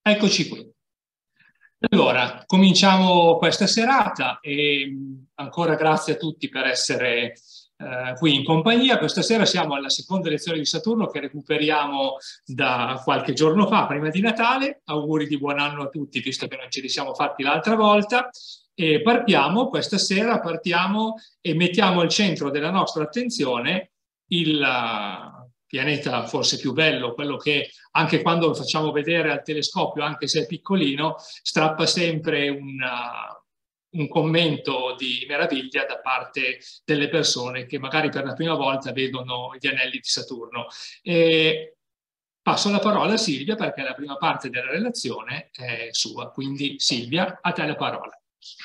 Eccoci qui. Allora, cominciamo questa serata e ancora grazie a tutti per essere qui in compagnia. Questa sera siamo alla seconda lezione di Saturno che recuperiamo da qualche giorno fa, prima di Natale. Auguri di buon anno a tutti, visto che non ce li siamo fatti l'altra volta. E partiamo questa sera, e mettiamo al centro della nostra attenzione il pianeta forse più bello, quello che anche quando lo facciamo vedere al telescopio, anche se è piccolino, strappa sempre un commento di meraviglia da parte delle persone che magari per la prima volta vedono gli anelli di Saturno. E passo la parola a Silvia perché la prima parte della relazione è sua. Quindi Silvia, a te la parola.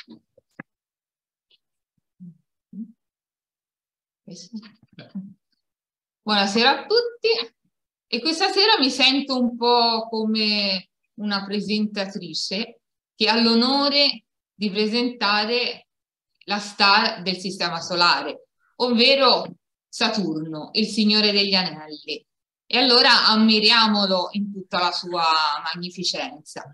Buonasera a tutti, e questa sera mi sento un po' come una presentatrice che ha l'onore di presentare la star del Sistema Solare, ovvero Saturno, il Signore degli Anelli. E allora ammiriamolo in tutta la sua magnificenza.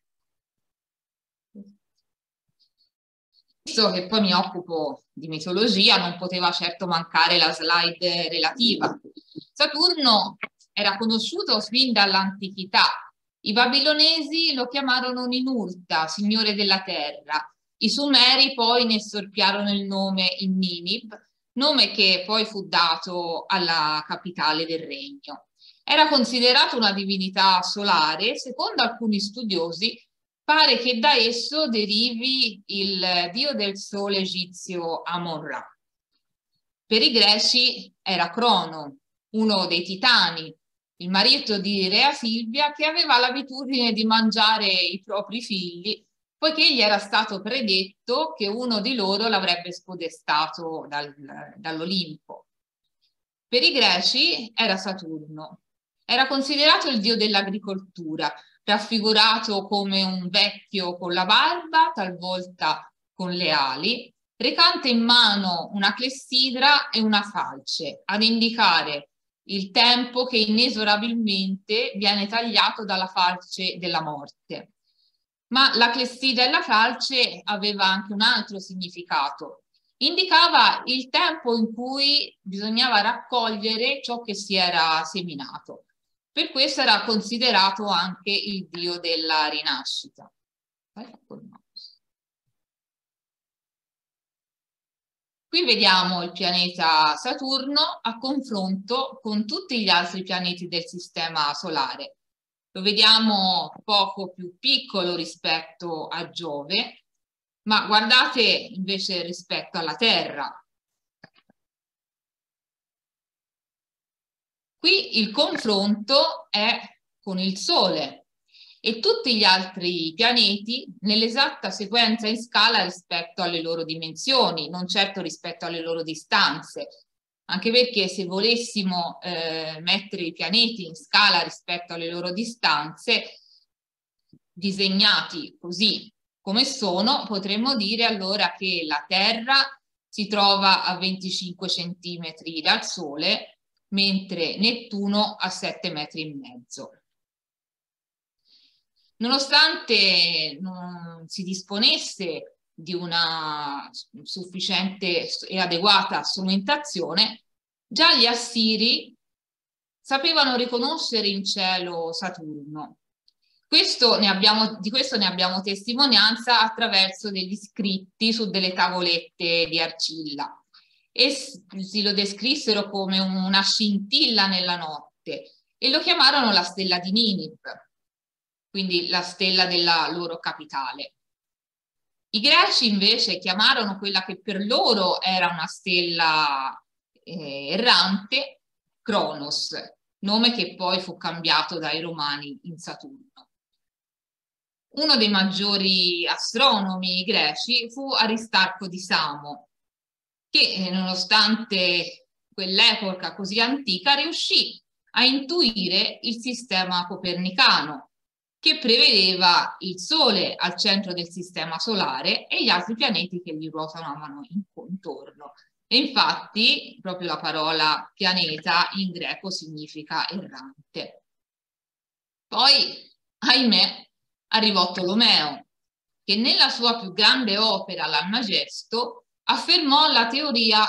Visto che poi mi occupo di mitologia, non poteva certo mancare la slide relativa. Saturno era conosciuto fin dall'antichità. I babilonesi lo chiamarono Ninurta, signore della terra. I Sumeri poi ne storpiarono il nome in Ninib, nome che poi fu dato alla capitale del regno. Era considerato una divinità solare, secondo alcuni studiosi. Pare che da esso derivi il dio del sole egizio Amon-Ra. Per i greci era Crono, uno dei titani, il marito di Rea Silvia, che aveva l'abitudine di mangiare i propri figli, poiché gli era stato predetto che uno di loro l'avrebbe spodestato dall'Olimpo. Per i greci era Saturno. Era considerato il dio dell'agricoltura, raffigurato come un vecchio con la barba, talvolta con le ali, recante in mano una clessidra e una falce, ad indicare il tempo che inesorabilmente viene tagliato dalla falce della morte. Ma la clessidra e la falce aveva anche un altro significato. Indicava il tempo in cui bisognava raccogliere ciò che si era seminato. Per questo era considerato anche il dio della rinascita. Qui vediamo il pianeta Saturno a confronto con tutti gli altri pianeti del Sistema Solare. Lo vediamo poco più piccolo rispetto a Giove, ma guardate invece rispetto alla Terra. Qui il confronto è con il Sole e tutti gli altri pianeti nell'esatta sequenza in scala rispetto alle loro dimensioni, non certo rispetto alle loro distanze. Anche perché se volessimo mettere i pianeti in scala rispetto alle loro distanze, disegnati così come sono, potremmo dire allora che la Terra si trova a 25 centimetri dal Sole, mentre Nettuno a 7,5 metri. Nonostante non si disponesse di una sufficiente e adeguata strumentazione, già gli Assiri sapevano riconoscere in cielo Saturno. Di questo ne abbiamo testimonianza attraverso degli scritti su delle tavolette di argilla. Essi lo descrissero come una scintilla nella notte e lo chiamarono la stella di Ninib, quindi la stella della loro capitale. I greci invece chiamarono quella che per loro era una stella errante Cronos, nome che poi fu cambiato dai romani in Saturno. Uno dei maggiori astronomi greci fu Aristarco di Samo, che nonostante quell'epoca così antica riuscì a intuire il sistema copernicano, che prevedeva il Sole al centro del Sistema Solare e gli altri pianeti che gli ruotavano intorno. E infatti proprio la parola pianeta in greco significa errante. Poi, ahimè, arrivò Tolomeo, che nella sua più grande opera, l'Almagesto, affermò la teoria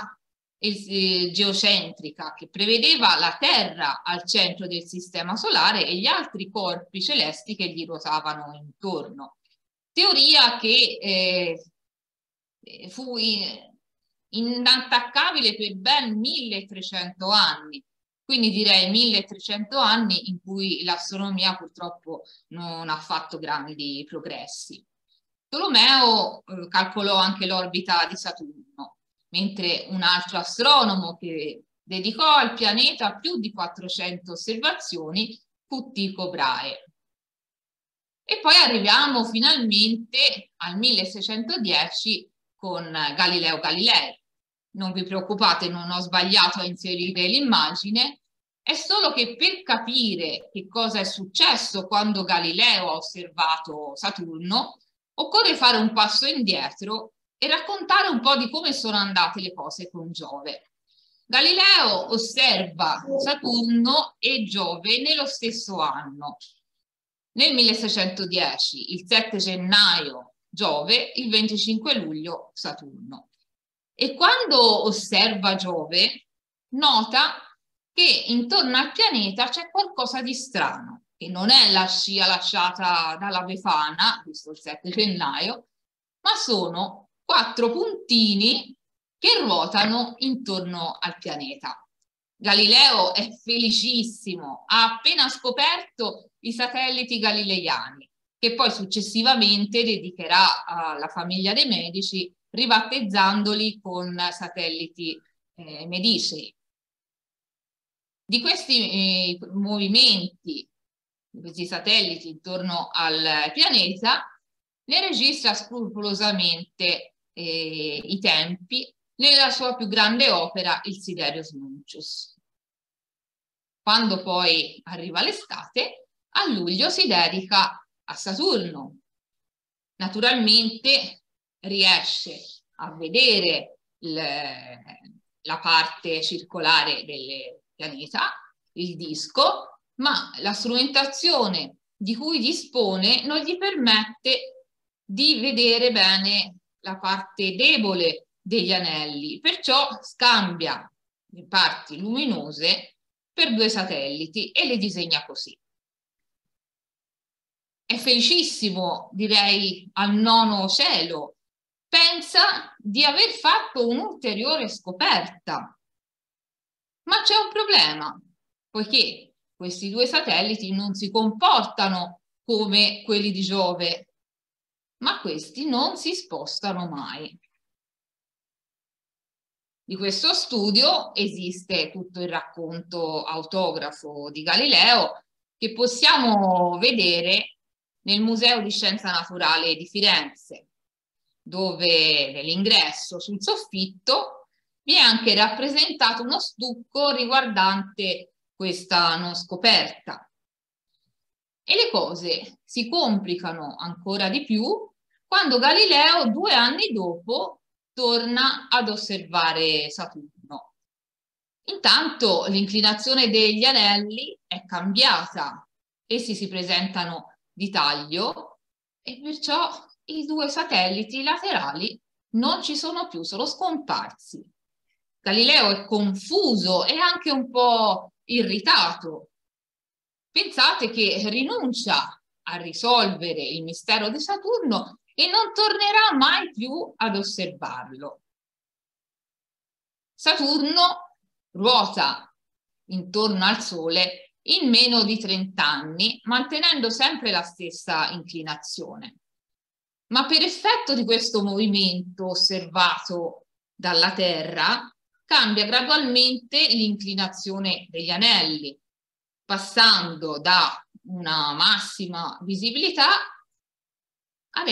geocentrica, che prevedeva la Terra al centro del sistema solare e gli altri corpi celesti che gli ruotavano intorno. Teoria che fu inattaccabile per ben 1300 anni. Quindi direi 1300 anni in cui l'astronomia purtroppo non ha fatto grandi progressi. Tolomeo calcolò anche l'orbita di Saturno, mentre un altro astronomo che dedicò al pianeta più di 400 osservazioni fu Tycho Brahe. E poi arriviamo finalmente al 1610 con Galileo Galilei. Non vi preoccupate, non ho sbagliato a inserire l'immagine, è solo che per capire che cosa è successo quando Galileo ha osservato Saturno, occorre fare un passo indietro e raccontare un po' di come sono andate le cose con Giove. Galileo osserva Saturno e Giove nello stesso anno. Nel 1610, il 7 gennaio Giove, il 25 luglio Saturno. E quando osserva Giove, nota che intorno al pianeta c'è qualcosa di strano, che non è la scia lasciata dalla Befana, visto il 7 gennaio, ma sono 4 puntini che ruotano intorno al pianeta. Galileo è felicissimo, ha appena scoperto i satelliti galileiani, che poi successivamente dedicherà alla famiglia dei Medici, ribattezzandoli con satelliti medicei. Di questi movimenti, di questi satelliti intorno al pianeta, ne registra scrupolosamente i tempi nella sua più grande opera, il Siderius Nuncius. Quando poi arriva l'estate, a luglio si dedica a Saturno. Naturalmente riesce a vedere la parte circolare del pianeta, il disco, ma la strumentazione di cui dispone non gli permette di vedere bene la parte debole degli anelli, perciò scambia le parti luminose per 2 satelliti e le disegna così. È felicissimo, direi, al nono cielo. Pensa di aver fatto un'ulteriore scoperta. Ma c'è un problema, poiché questi 2 satelliti non si comportano come quelli di Giove, ma questi non si spostano mai. Di questo studio esiste tutto il racconto autografo di Galileo che possiamo vedere nel Museo di Scienza Naturale di Firenze, dove nell'ingresso sul soffitto vi è anche rappresentato uno stucco riguardante questa non scoperta. E le cose si complicano ancora di più quando Galileo 2 anni dopo torna ad osservare Saturno. Intanto l'inclinazione degli anelli è cambiata, essi si presentano di taglio e perciò i 2 satelliti laterali non ci sono più, sono scomparsi. Galileo è confuso e anche un po' irritato. Pensate che rinuncia a risolvere il mistero di Saturno e non tornerà mai più ad osservarlo. Saturno ruota intorno al Sole in meno di 30 anni, mantenendo sempre la stessa inclinazione. Ma per effetto di questo movimento osservato dalla Terra, cambia gradualmente l'inclinazione degli anelli, passando da una massima visibilità ad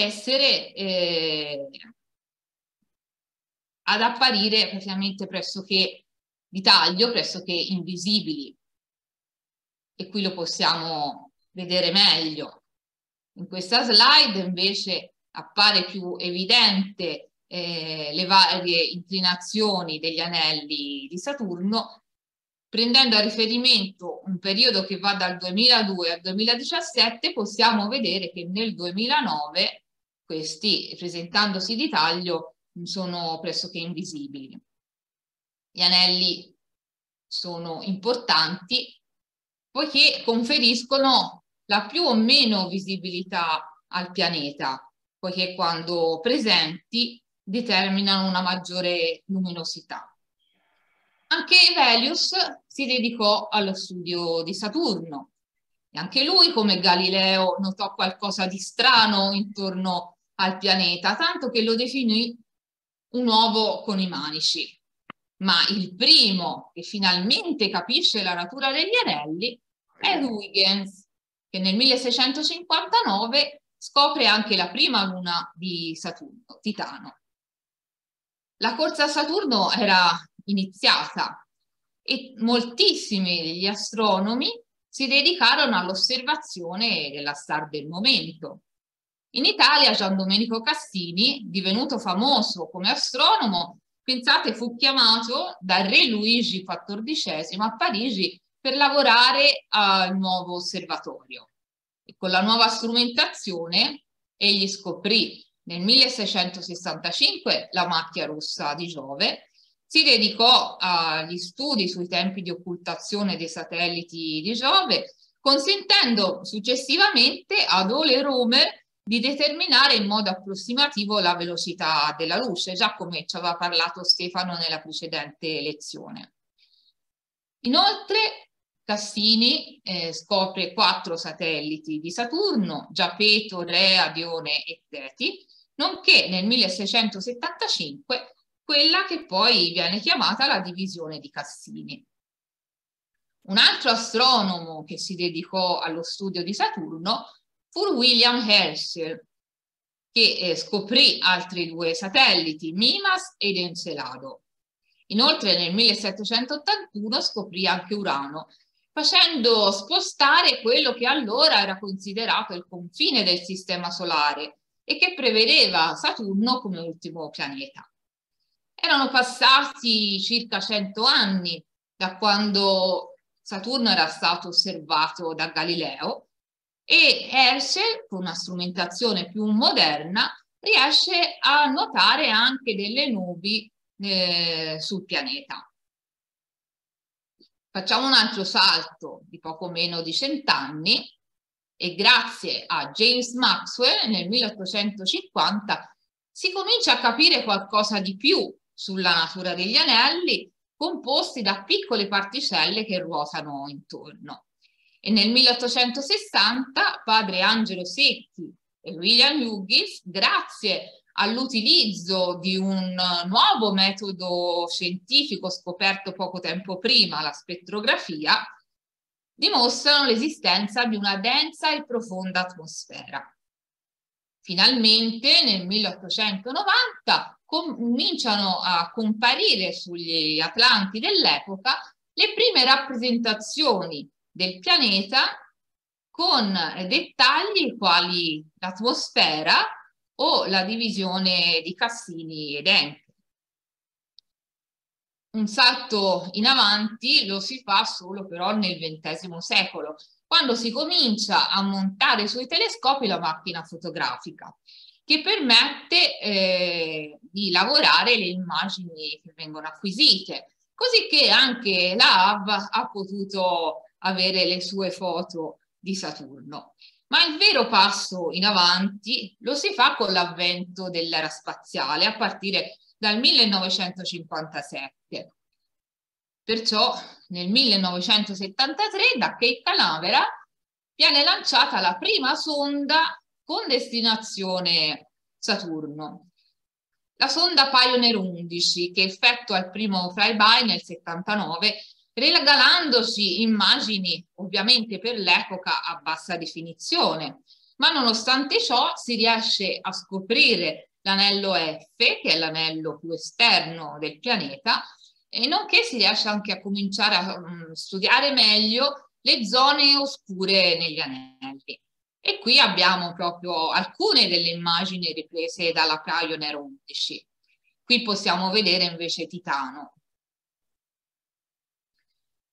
ad apparire praticamente pressoché di taglio, pressoché invisibili. E qui lo possiamo vedere meglio. In questa slide invece appare più evidente le varie inclinazioni degli anelli di Saturno Prendendo a riferimento un periodo che va dal 2002 al 2017, possiamo vedere che nel 2009 questi, presentandosi di taglio, sono pressoché invisibili. Gli anelli sono importanti poiché conferiscono la più o meno visibilità al pianeta, poiché quando presenti determinano una maggiore luminosità. Anche Velius si dedicò allo studio di Saturno e anche lui, come Galileo, notò qualcosa di strano intorno al pianeta, tanto che lo definì un uovo con i manici. Ma il primo che finalmente capisce la natura degli anelli è Huygens, che nel 1659 scopre anche la prima luna di Saturno, Titano. La corsa a Saturno era iniziata e moltissimi degli astronomi si dedicarono all'osservazione della star del momento. In Italia Gian Domenico Cassini, divenuto famoso come astronomo, pensate fu chiamato dal re Luigi XIV a Parigi per lavorare al nuovo osservatorio. E con la nuova strumentazione egli scoprì nel 1665 la macchia rossa di Giove, si dedicò agli studi sui tempi di occultazione dei satelliti di Giove, consentendo successivamente ad Ole Römer di determinare in modo approssimativo la velocità della luce, già come ci aveva parlato Stefano nella precedente lezione. Inoltre Cassini scopre 4 satelliti di Saturno, Giapeto, Rea, Dione e Teti, nonché nel 1675 quella che poi viene chiamata la divisione di Cassini. Un altro astronomo che si dedicò allo studio di Saturno fu William Herschel, che scoprì altri 2 satelliti, Mimas ed Encelado. Inoltre nel 1781 scoprì anche Urano, facendo spostare quello che allora era considerato il confine del sistema solare e che prevedeva Saturno come ultimo pianeta. Erano passati circa 100 anni da quando Saturno era stato osservato da Galileo e Herschel, con una strumentazione più moderna, riesce a notare anche delle nubi sul pianeta. Facciamo un altro salto di poco meno di 100 anni e grazie a James Maxwell nel 1850 si comincia a capire qualcosa di più sulla natura degli anelli composti da piccole particelle che ruotano intorno. E nel 1860 padre Angelo Secchi e William Hughes, grazie all'utilizzo di un nuovo metodo scientifico scoperto poco tempo prima, la spettrografia, dimostrano l'esistenza di una densa e profonda atmosfera. Finalmente nel 1890 cominciano a comparire sugli atlanti dell'epoca le prime rappresentazioni del pianeta con dettagli quali l'atmosfera o la divisione di Cassini ed Encke. Un salto in avanti lo si fa solo però nel XX secolo, quando si comincia a montare sui telescopi la macchina fotografica, che permette di lavorare le immagini che vengono acquisite, così che anche la Hubble ha potuto avere le sue foto di Saturno. Ma il vero passo in avanti lo si fa con l'avvento dell'era spaziale a partire dal 1957. Perciò nel 1973 da Cape Canaveral viene lanciata la prima sonda con destinazione Saturno. La sonda Pioneer 11 che effettua il primo flyby nel 79 regalandoci immagini ovviamente per l'epoca a bassa definizione, ma nonostante ciò si riesce a scoprire l'anello F, che è l'anello più esterno del pianeta, e nonché si riesce anche a cominciare a studiare meglio le zone oscure negli anelli. E qui abbiamo proprio alcune delle immagini riprese dalla Pioneer 11. Qui possiamo vedere invece Titano.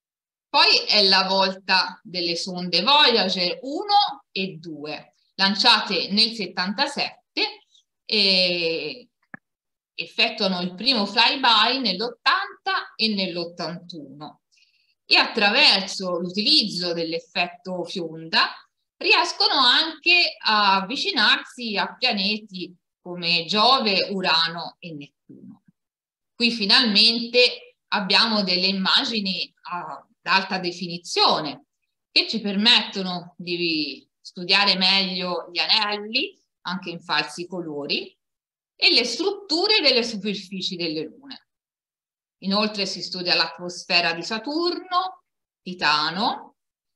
Poi è la volta delle sonde Voyager 1 e 2, lanciate nel 77 e effettuano il primo flyby nell'80 e nell'81 e attraverso l'utilizzo dell'effetto fionda riescono anche a avvicinarsi a pianeti come Giove, Urano e Nettuno. Qui finalmente abbiamo delle immagini ad alta definizione che ci permettono di studiare meglio gli anelli, anche in falsi colori, e le strutture delle superfici delle lune. Inoltre si studia l'atmosfera di Saturno, Titano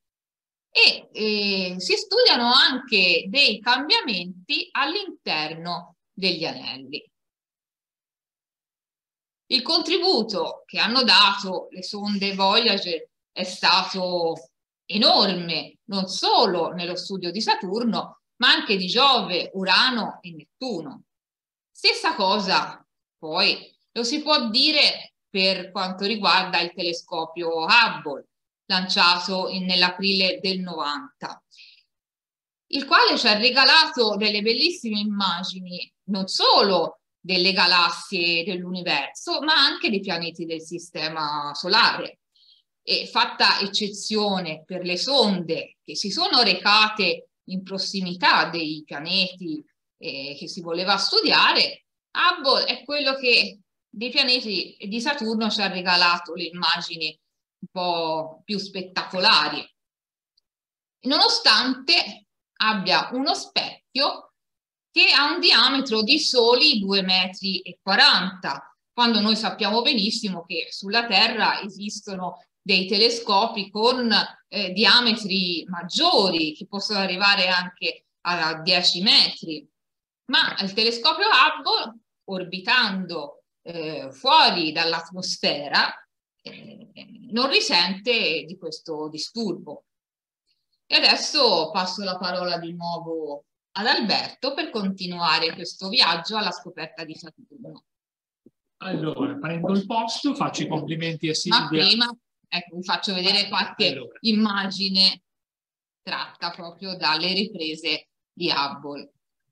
e si studiano anche dei cambiamenti all'interno degli anelli. Il contributo che hanno dato le sonde Voyager è stato enorme, non solo nello studio di Saturno, ma anche di Giove, Urano e Nettuno. Stessa cosa poi lo si può dire per quanto riguarda il telescopio Hubble, lanciato nell'aprile del 90, il quale ci ha regalato delle bellissime immagini non solo delle galassie dell'universo, ma anche dei pianeti del sistema solare. E fatta eccezione per le sonde che si sono recate in prossimità dei pianeti che si voleva studiare, Hubble è quello che dei pianeti di Saturno ci ha regalato le immagini un po' più spettacolari, nonostante abbia uno specchio che ha un diametro di soli 2,40 metri, quando noi sappiamo benissimo che sulla Terra esistono dei telescopi con diametri maggiori, che possono arrivare anche a 10 metri. Ma il telescopio Hubble, orbitando fuori dall'atmosfera, non risente di questo disturbo. E adesso passo la parola di nuovo ad Alberto per continuare questo viaggio alla scoperta di Saturno. Allora, prendo il posto, faccio i complimenti a Silvia. Ma prima, ecco, vi faccio vedere qualche immagine tratta proprio dalle riprese di Hubble.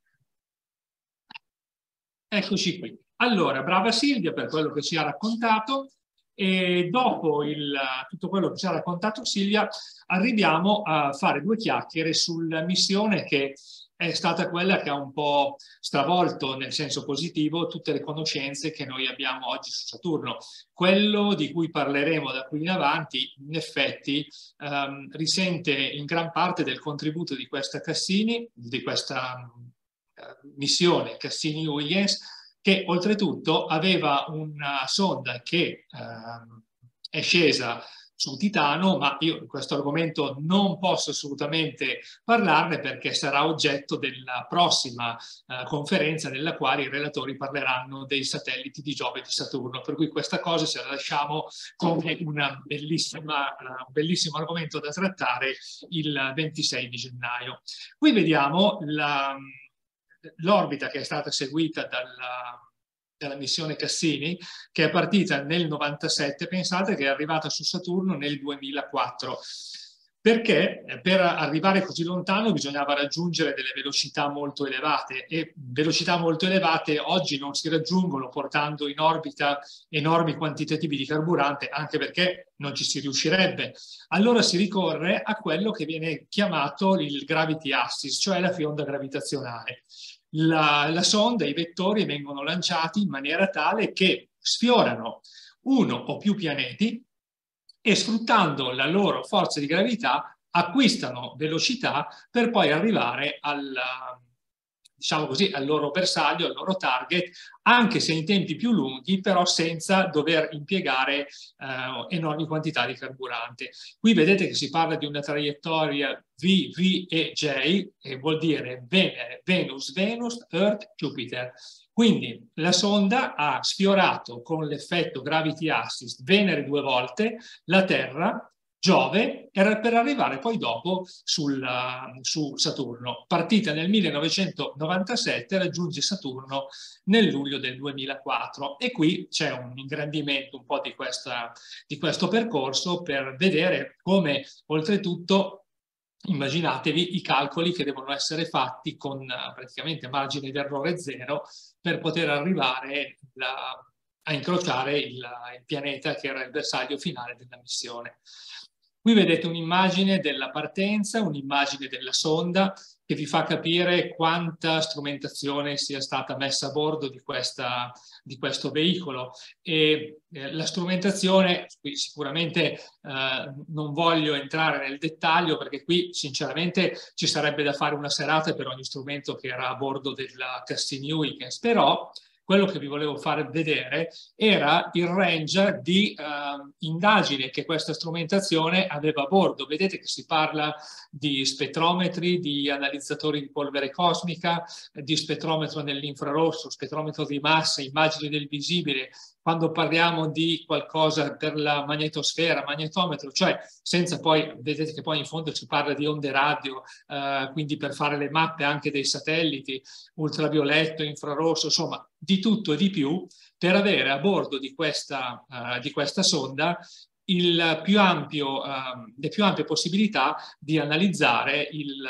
Eccoci qui. Allora, brava Silvia per quello che ci ha raccontato. E dopo tutto quello che ci ha raccontato Silvia, arriviamo a fare due chiacchiere sulla missione che è stata quella che ha un po' stravolto, nel senso positivo, tutte le conoscenze che noi abbiamo oggi su Saturno. Quello di cui parleremo da qui in avanti, in effetti, risente in gran parte del contributo di questa Cassini, di questa missione Cassini-Huygens, che oltretutto aveva una sonda che è scesa su Titano, ma io di questo argomento non posso assolutamente parlarne perché sarà oggetto della prossima conferenza nella quale i relatori parleranno dei satelliti di Giove e di Saturno, per cui questa cosa ce la lasciamo come un bellissimo argomento da trattare il 26 di gennaio. Qui vediamo l'orbita che è stata seguita dalla missione Cassini, che è partita nel 97, pensate che è arrivata su Saturno nel 2004, perché per arrivare così lontano bisognava raggiungere delle velocità molto elevate, e velocità molto elevate oggi non si raggiungono portando in orbita enormi quantitativi di carburante, anche perché non ci si riuscirebbe. Allora si ricorre a quello che viene chiamato il gravity axis, cioè la fionda gravitazionale. La sonda, i vettori vengono lanciati in maniera tale che sfiorano uno o più pianeti e sfruttando la loro forza di gravità acquistano velocità per poi arrivare diciamo così, al loro bersaglio, al loro target, anche se in tempi più lunghi, però senza dover impiegare enormi quantità di carburante. Qui vedete che si parla di una traiettoria V, V e J, e vuol dire Venere, Venus, Venus, Earth, Jupiter. Quindi la sonda ha sfiorato con l'effetto gravity axis Venere 2 volte, la Terra Giove era per arrivare poi dopo su Saturno. Partita nel 1997, raggiunge Saturno nel luglio del 2004 e qui c'è un ingrandimento un po' di questo percorso per vedere come oltretutto immaginatevi i calcoli che devono essere fatti con praticamente margine di errore zero per poter arrivare a incrociare il pianeta che era il bersaglio finale della missione. Qui vedete un'immagine della partenza, un'immagine della sonda che vi fa capire quanta strumentazione sia stata messa a bordo di questo veicolo. E la strumentazione, qui sicuramente non voglio entrare nel dettaglio perché qui sinceramente ci sarebbe da fare una serata per ogni strumento che era a bordo della Cassini-Huygens, però quello che vi volevo far vedere era il range di indagine che questa strumentazione aveva a bordo. Vedete che si parla di spettrometri, di analizzatori di polvere cosmica, di spettrometro nell'infrarosso, spettrometro di massa, immagini del visibile. Quando parliamo di qualcosa per la magnetosfera, magnetometro, cioè senza poi, vedete che poi in fondo si parla di onde radio, quindi per fare le mappe anche dei satelliti, ultravioletto, infrarosso, insomma di tutto e di più per avere a bordo di questa sonda le più ampie possibilità di analizzare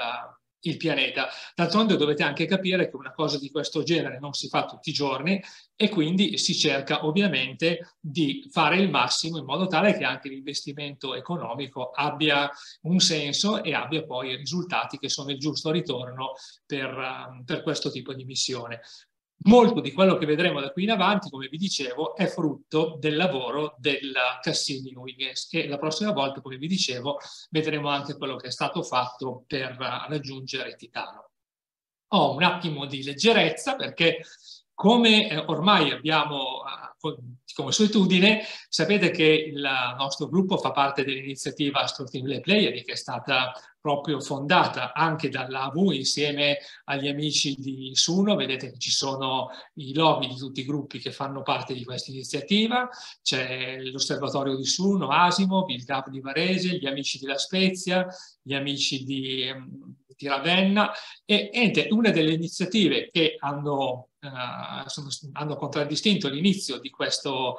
il pianeta. D'altronde dovete anche capire che una cosa di questo genere non si fa tutti i giorni e quindi si cerca ovviamente di fare il massimo in modo tale che anche l'investimento economico abbia un senso e abbia poi risultati che sono il giusto ritorno per questo tipo di missione. Molto di quello che vedremo da qui in avanti, come vi dicevo, è frutto del lavoro della Cassini-Huygens e la prossima volta, come vi dicevo, vedremo anche quello che è stato fatto per raggiungere Titano. Ho un attimo di leggerezza perché come ormai abbiamo come solitudine, sapete che il nostro gruppo fa parte dell'iniziativa Astro Team Le Pleiadi, che è stata proprio fondata anche dall'AVU insieme agli amici di Suno. Vedete che ci sono i loghi di tutti i gruppi che fanno parte di questa iniziativa, c'è l'Osservatorio di Suno, Asimo, il CAP di Varese, gli amici di La Spezia, gli amici di Ravenna e una delle iniziative che hanno contraddistinto l'inizio di questo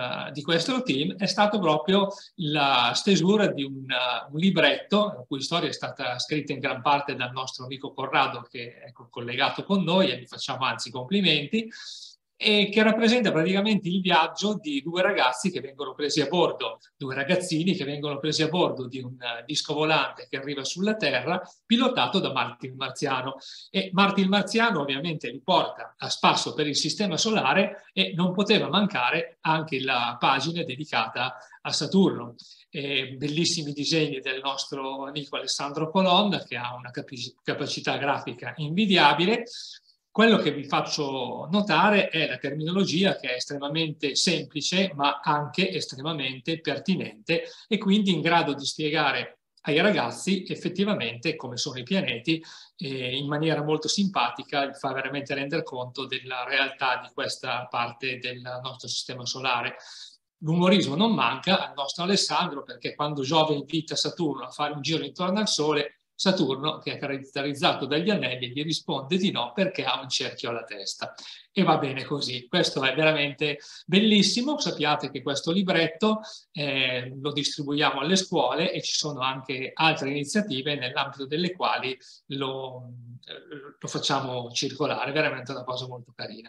team è stato proprio la stesura di un libretto, la cui storia è stata scritta in gran parte dal nostro amico Corrado, che è collegato con noi e gli facciamo anzi complimenti, e che rappresenta praticamente il viaggio di due ragazzi che vengono presi a bordo, due ragazzini che vengono presi a bordo di un disco volante che arriva sulla Terra, pilotato da Martin il Marziano. E Martin il Marziano ovviamente li porta a spasso per il Sistema Solare e non poteva mancare anche la pagina dedicata a Saturno. Bellissimi disegni del nostro amico Alessandro Colonna, che ha una capacità grafica invidiabile. Quello che vi faccio notare è la terminologia, che è estremamente semplice ma anche estremamente pertinente e quindi in grado di spiegare ai ragazzi effettivamente come sono i pianeti in maniera molto simpatica, fa veramente rendere conto della realtà di questa parte del nostro sistema solare. L'umorismo non manca al nostro Alessandro, perché quando Giove invita Saturno a fare un giro intorno al Sole, Saturno, che è caratterizzato dagli anelli, gli risponde di no perché ha un cerchio alla testa. E va bene così. Questo è veramente bellissimo. Sappiate che questo libretto lo distribuiamo alle scuole e ci sono anche altre iniziative nell'ambito delle quali lo facciamo circolare. Veramente una cosa molto carina.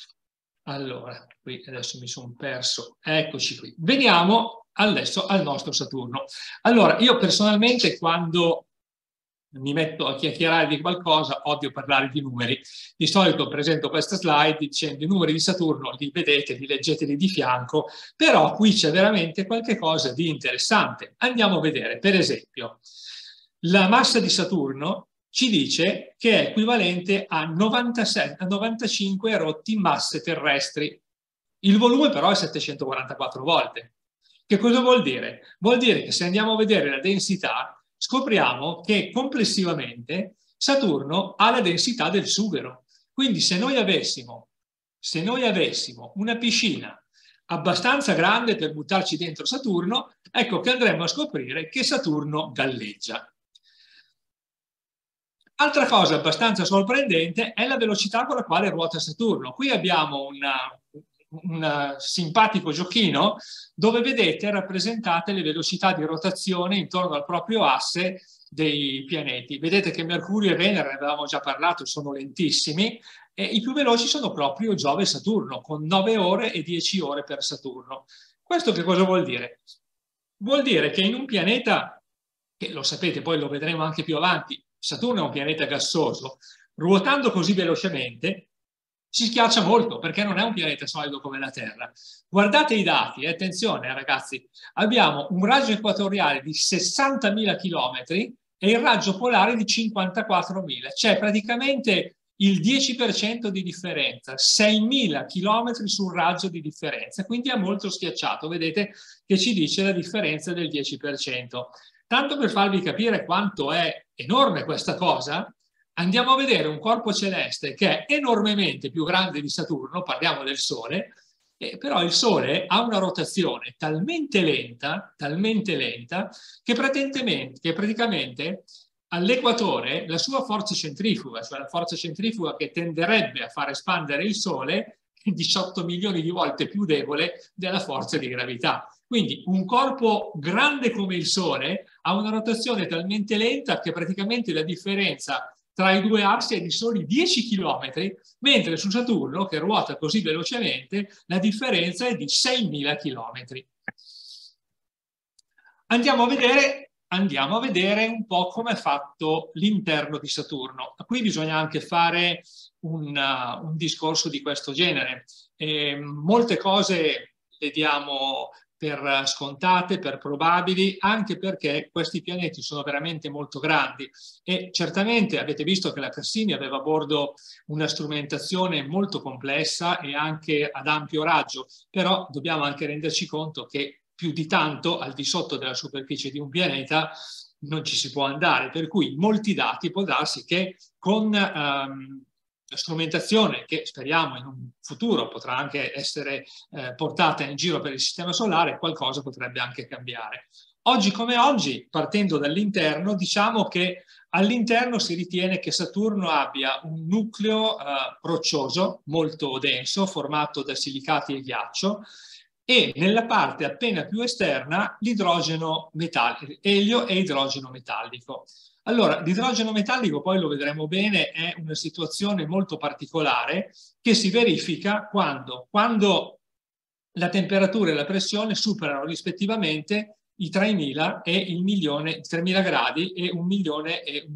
Allora, qui adesso mi sono perso. Eccoci qui. Veniamo adesso al nostro Saturno. Allora, io personalmente quando mi metto a chiacchierare di qualcosa, odio parlare di numeri. Di solito presento questa slide dicendo i numeri di Saturno li vedete, li leggeteli di fianco, però qui c'è veramente qualche cosa di interessante. Andiamo a vedere, per esempio, la massa di Saturno ci dice che è equivalente a 95 rotti masse terrestri. Il volume però è 744 volte. Che cosa vuol dire? Vuol dire che se andiamo a vedere la densità, scopriamo che complessivamente Saturno ha la densità del sughero. Quindi se noi avessimo una piscina abbastanza grande per buttarci dentro Saturno, ecco che andremo a scoprire che Saturno galleggia. Altra cosa abbastanza sorprendente è la velocità con la quale ruota Saturno. Qui abbiamo un simpatico giochino dove vedete rappresentate le velocità di rotazione intorno al proprio asse dei pianeti. Vedete che Mercurio e Venere, ne avevamo già parlato, sono lentissimi, e i più veloci sono proprio Giove e Saturno, con 9 ore e 10 ore per Saturno. Questo che cosa vuol dire? Vuol dire che in un pianeta, che lo sapete, poi lo vedremo anche più avanti, Saturno è un pianeta gassoso, ruotando così velocemente si schiaccia molto perché non è un pianeta solido come la Terra. Guardate i dati, attenzione ragazzi, abbiamo un raggio equatoriale di 60.000 km e il raggio polare di 54.000, c'è praticamente il 10% di differenza, 6.000 km sul raggio di differenza, quindi è molto schiacciato, vedete che ci dice la differenza del 10%. Tanto per farvi capire quanto è enorme questa cosa, andiamo a vedere un corpo celeste che è enormemente più grande di Saturno, parliamo del Sole, però il Sole ha una rotazione talmente lenta che praticamente all'equatore la sua forza centrifuga, cioè la forza centrifuga che tenderebbe a far espandere il Sole, è 18 milioni di volte più debole della forza di gravità. Quindi un corpo grande come il Sole ha una rotazione talmente lenta che praticamente la differenza tra i due assi è di soli 10 km, mentre su Saturno, che ruota così velocemente, la differenza è di 6.000 km. Andiamo a vedere un po' come è fatto l'interno di Saturno. Qui bisogna anche fare un discorso di questo genere. Molte cose le diamo per scontate, per probabili, anche perché questi pianeti sono veramente molto grandi e certamente avete visto che la Cassini aveva a bordo una strumentazione molto complessa e anche ad ampio raggio, però dobbiamo anche renderci conto che più di tanto al di sotto della superficie di un pianeta non ci si può andare, per cui molti dati può darsi che con la strumentazione che speriamo in un futuro potrà anche essere portata in giro per il sistema solare, qualcosa potrebbe anche cambiare. Oggi come oggi, partendo dall'interno, diciamo che all'interno si ritiene che Saturno abbia un nucleo roccioso molto denso, formato da silicati e ghiaccio, e nella parte appena più esterna l'idrogeno metallico, elio e idrogeno metallico. Allora, l'idrogeno metallico, poi lo vedremo bene, è una situazione molto particolare che si verifica quando la temperatura e la pressione superano rispettivamente i 3.000 e il milione, 3.000 gradi e 1 milione e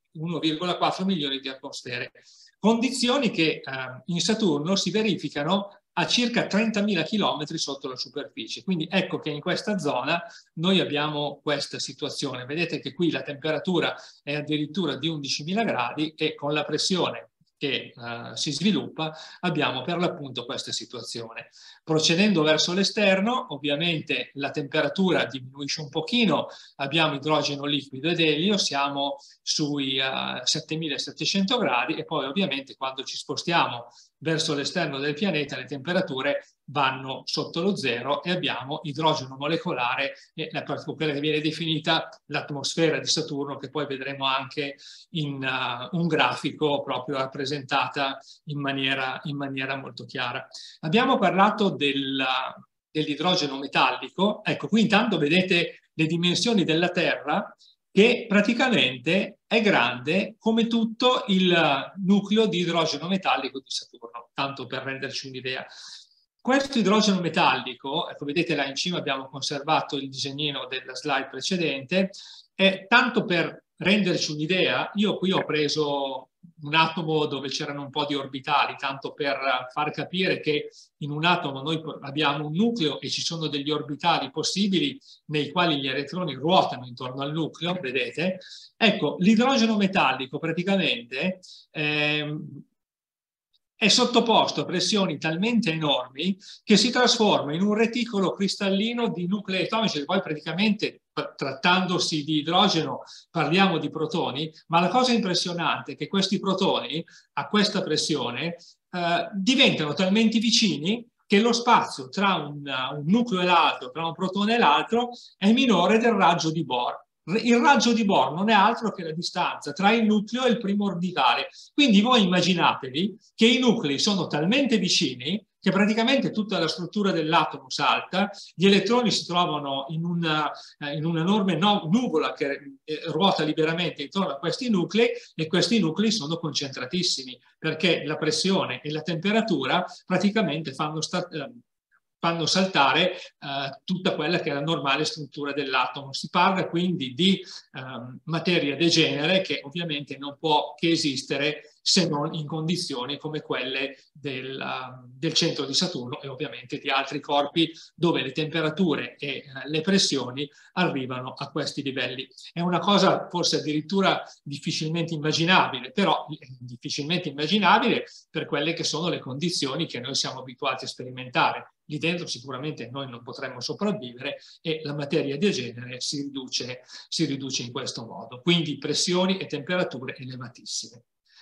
1,4 milioni di atmosfere. Condizioni che in Saturno si verificano a circa 30.000 km sotto la superficie. Quindi ecco che in questa zona noi abbiamo questa situazione. Vedete che qui la temperatura è addirittura di 11.000 gradi e con la pressione che si sviluppa abbiamo per l'appunto questa situazione. Procedendo verso l'esterno, ovviamente la temperatura diminuisce un pochino, abbiamo idrogeno liquido ed elio, siamo sui 7.700 gradi e poi ovviamente quando ci spostiamo verso l'esterno del pianeta le temperature vanno sotto lo zero e abbiamo idrogeno molecolare e quella che viene definita l'atmosfera di Saturno, che poi vedremo anche in un grafico proprio rappresentata in maniera molto chiara. Abbiamo parlato dell'idrogeno metallico. Ecco, qui intanto vedete le dimensioni della Terra, che praticamente è grande come tutto il nucleo di idrogeno metallico di Saturno, tanto per renderci un'idea. Questo idrogeno metallico, ecco, vedete là in cima abbiamo conservato il disegnino della slide precedente, tanto per renderci un'idea, io qui ho preso un atomo dove c'erano un po' di orbitali, tanto per far capire che in un atomo noi abbiamo un nucleo e ci sono degli orbitali possibili nei quali gli elettroni ruotano intorno al nucleo, vedete? Ecco, l'idrogeno metallico praticamente è sottoposto a pressioni talmente enormi che si trasforma in un reticolo cristallino di nuclei atomici, che poi praticamente, trattandosi di idrogeno, parliamo di protoni, ma la cosa impressionante è che questi protoni, a questa pressione, diventano talmente vicini che lo spazio tra un nucleo e l'altro, tra un protone e l'altro, è minore del raggio di Bohr. Il raggio di Bohr non è altro che la distanza tra il nucleo e il primo orbitale. Quindi voi immaginatevi che i nuclei sono talmente vicini che praticamente tutta la struttura dell'atomo salta, gli elettroni si trovano in una enorme nuvola che ruota liberamente intorno a questi nuclei, e questi nuclei sono concentratissimi perché la pressione e la temperatura praticamente fanno saltare tutta quella che è la normale struttura dell'atomo. Si parla quindi di materia degenere che ovviamente non può che esistere se non in condizioni come quelle del centro di Saturno e ovviamente di altri corpi dove le temperature e le pressioni arrivano a questi livelli. È una cosa forse addirittura difficilmente immaginabile, però difficilmente immaginabile per quelle che sono le condizioni che noi siamo abituati a sperimentare. Lì dentro sicuramente noi non potremmo sopravvivere e la materia degenere si riduce in questo modo. Quindi pressioni e temperature elevatissime.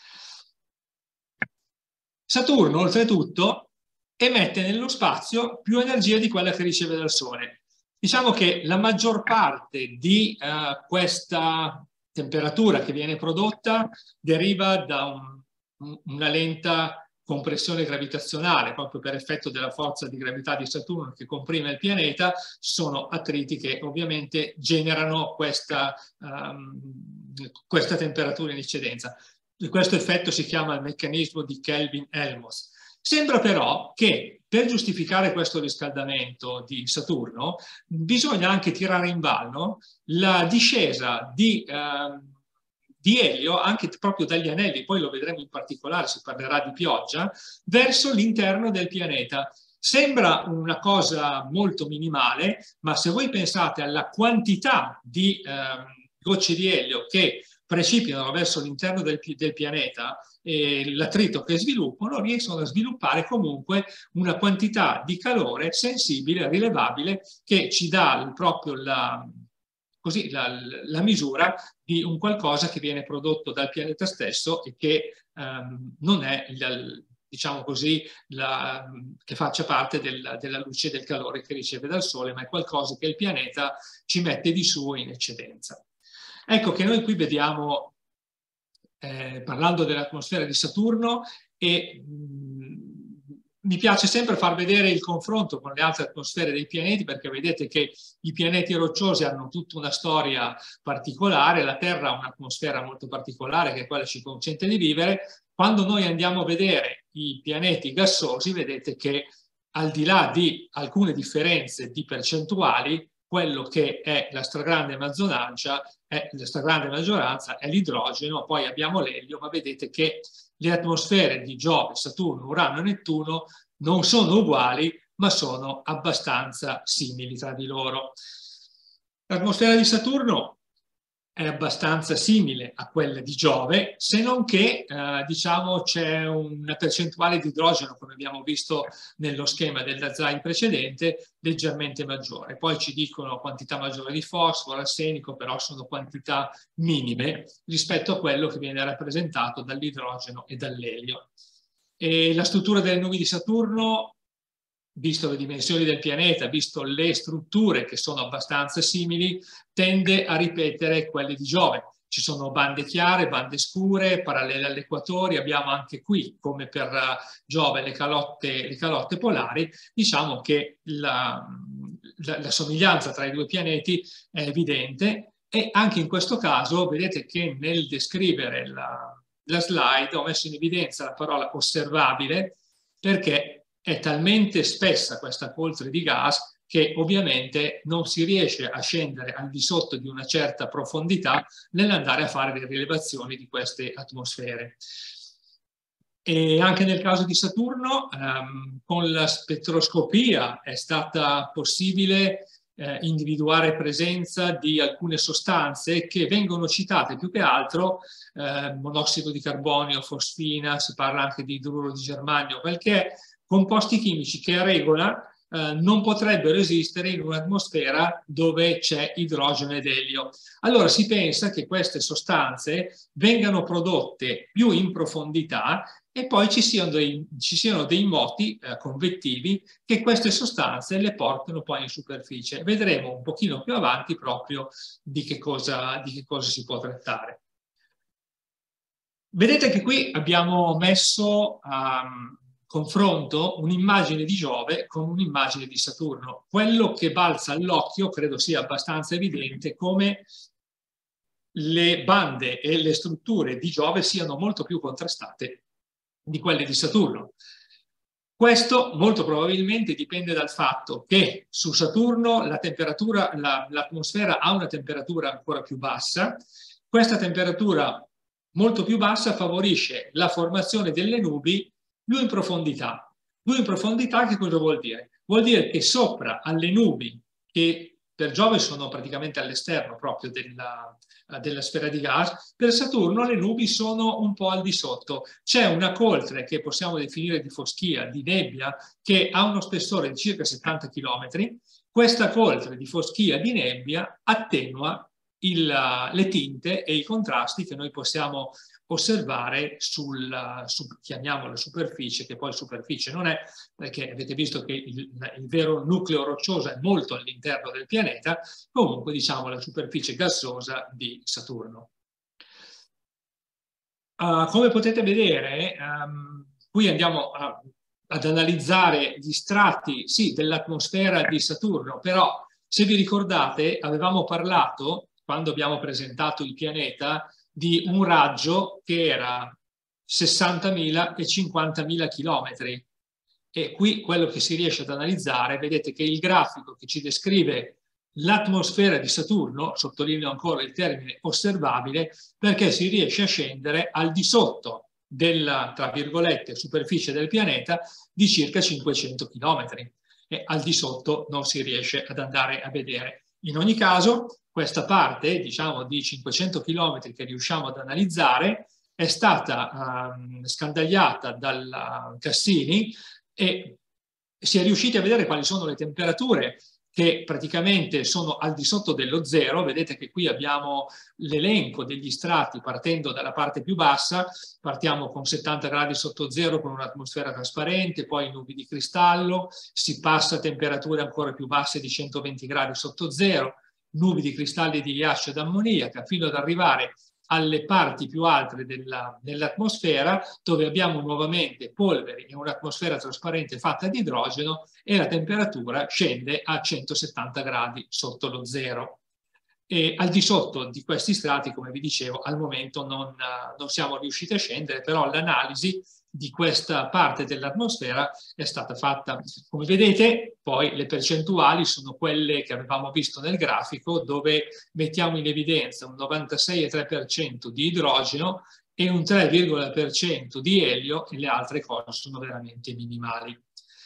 Saturno, oltretutto, emette nello spazio più energia di quella che riceve dal Sole. Diciamo che la maggior parte di questa temperatura che viene prodotta deriva da una lenta compressione gravitazionale, proprio per effetto della forza di gravità di Saturno che comprime il pianeta. Sono attriti che ovviamente generano questa temperatura in eccedenza. Questo effetto si chiama il meccanismo di Kelvin-Helmholtz. Sembra però che per giustificare questo riscaldamento di Saturno bisogna anche tirare in ballo la discesa di elio, anche proprio dagli anelli, poi lo vedremo in particolare, si parlerà di pioggia, verso l'interno del pianeta. Sembra una cosa molto minimale, ma se voi pensate alla quantità di gocce di elio che precipitano verso l'interno del pianeta e l'attrito che sviluppano, riescono a sviluppare comunque una quantità di calore sensibile, rilevabile, che ci dà proprio la misura di un qualcosa che viene prodotto dal pianeta stesso e che non è, diciamo così, che faccia parte della luce e del calore che riceve dal Sole, ma è qualcosa che il pianeta ci mette di suo in eccedenza. Ecco che noi qui vediamo, parlando dell'atmosfera di Saturno, e mi piace sempre far vedere il confronto con le altre atmosfere dei pianeti, perché vedete che i pianeti rocciosi hanno tutta una storia particolare, la Terra ha un'atmosfera molto particolare che è quella che ci consente di vivere. Quando noi andiamo a vedere i pianeti gassosi, vedete che al di là di alcune differenze di percentuali, quello che è la stragrande maggioranza è l'idrogeno, poi abbiamo l'elio, ma vedete che le atmosfere di Giove, Saturno, Urano e Nettuno non sono uguali, ma sono abbastanza simili tra di loro. L'atmosfera di Saturno è abbastanza simile a quella di Giove, se non che diciamo c'è una percentuale di idrogeno, come abbiamo visto nello schema del design precedente, leggermente maggiore. Poi ci dicono quantità maggiore di fosforo, arsenico, però sono quantità minime rispetto a quello che viene rappresentato dall'idrogeno e dall'elio. E la struttura delle nubi di Saturno, visto le dimensioni del pianeta, visto le strutture che sono abbastanza simili, tende a ripetere quelle di Giove. Ci sono bande chiare, bande scure, parallele all'equatore. Abbiamo anche qui, come per Giove, le calotte polari. Diciamo che la somiglianza tra i due pianeti è evidente, e anche in questo caso vedete che nel descrivere la slide ho messo in evidenza la parola osservabile, perché è talmente spessa questa polvere di gas che ovviamente non si riesce a scendere al di sotto di una certa profondità nell'andare a fare le rilevazioni di queste atmosfere. E anche nel caso di Saturno, con la spettroscopia è stata possibile individuare presenza di alcune sostanze che vengono citate più che altro monossido di carbonio, fosfina, si parla anche di idruro di germanio, perché composti chimici che a regola non potrebbero esistere in un'atmosfera dove c'è idrogeno ed elio. Allora si pensa che queste sostanze vengano prodotte più in profondità e poi ci siano dei moti convettivi che queste sostanze le portano poi in superficie. Vedremo un pochino più avanti proprio di che cosa si può trattare. Vedete che qui abbiamo messo a confronto un'immagine di Giove con un'immagine di Saturno. Quello che balza all'occhio credo sia abbastanza evidente come le bande e le strutture di Giove siano molto più contrastate di quelle di Saturno. Questo molto probabilmente dipende dal fatto che su Saturno l'atmosfera ha una temperatura ancora più bassa. Questa temperatura molto più bassa favorisce la formazione delle nubi più in profondità. Più in profondità che cosa vuol dire? Vuol dire che sopra alle nubi, che per Giove sono praticamente all'esterno proprio della sfera di gas, per Saturno le nubi sono un po' al di sotto. C'è una coltre che possiamo definire di foschia, di nebbia, che ha uno spessore di circa 70 km. Questa coltre di foschia, di nebbia, attenua le tinte e i contrasti che noi possiamo osservare chiamiamola superficie, che poi superficie non è, perché avete visto che il vero nucleo roccioso è molto all'interno del pianeta, comunque diciamo la superficie gassosa di Saturno. Come potete vedere, qui andiamo ad analizzare gli strati, sì, dell'atmosfera di Saturno, però se vi ricordate avevamo parlato, quando abbiamo presentato il pianeta, di un raggio che era 60.000 e 50.000 chilometri. E qui quello che si riesce ad analizzare, vedete che il grafico che ci descrive l'atmosfera di Saturno, sottolineo ancora il termine osservabile, perché si riesce a scendere al di sotto della, tra virgolette, superficie del pianeta di circa 500 km. E al di sotto non si riesce ad andare a vedere. In ogni caso, questa parte, diciamo, di 500 km che riusciamo ad analizzare è stata scandagliata dal Cassini e si è riusciti a vedere quali sono le temperature che praticamente sono al di sotto dello zero. Vedete che qui abbiamo l'elenco degli strati partendo dalla parte più bassa, partiamo con 70 gradi sotto zero con un'atmosfera trasparente, poi nubi di cristallo, si passa a temperature ancora più basse di 120 gradi sotto zero, nubi di cristalli di ghiaccio ed ammoniaca, fino ad arrivare alle parti più alte dell'atmosfera, dove abbiamo nuovamente polveri e un'atmosfera trasparente fatta di idrogeno e la temperatura scende a 170 gradi sotto lo zero. E al di sotto di questi strati, come vi dicevo, al momento non siamo riusciti a scendere, però l'analisi di questa parte dell'atmosfera è stata fatta. Come vedete, poi le percentuali sono quelle che avevamo visto nel grafico, dove mettiamo in evidenza un 96,3% di idrogeno e un 3,% di elio, e le altre cose sono veramente minimali.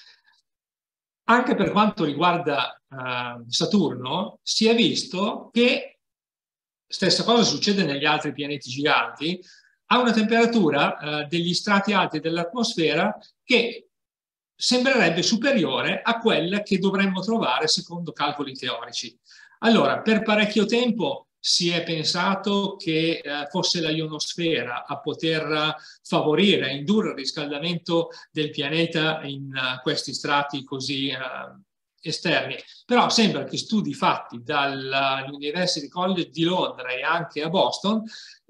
Anche per quanto riguarda Saturno, si è visto che stessa cosa succede negli altri pianeti giganti, ha una temperatura degli strati alti dell'atmosfera che sembrerebbe superiore a quella che dovremmo trovare secondo calcoli teorici. Allora, per parecchio tempo si è pensato che fosse la ionosfera a poter favorire, indurre il riscaldamento del pianeta in questi strati così esterni, però sembra che studi fatti dall'University College di Londra e anche a Boston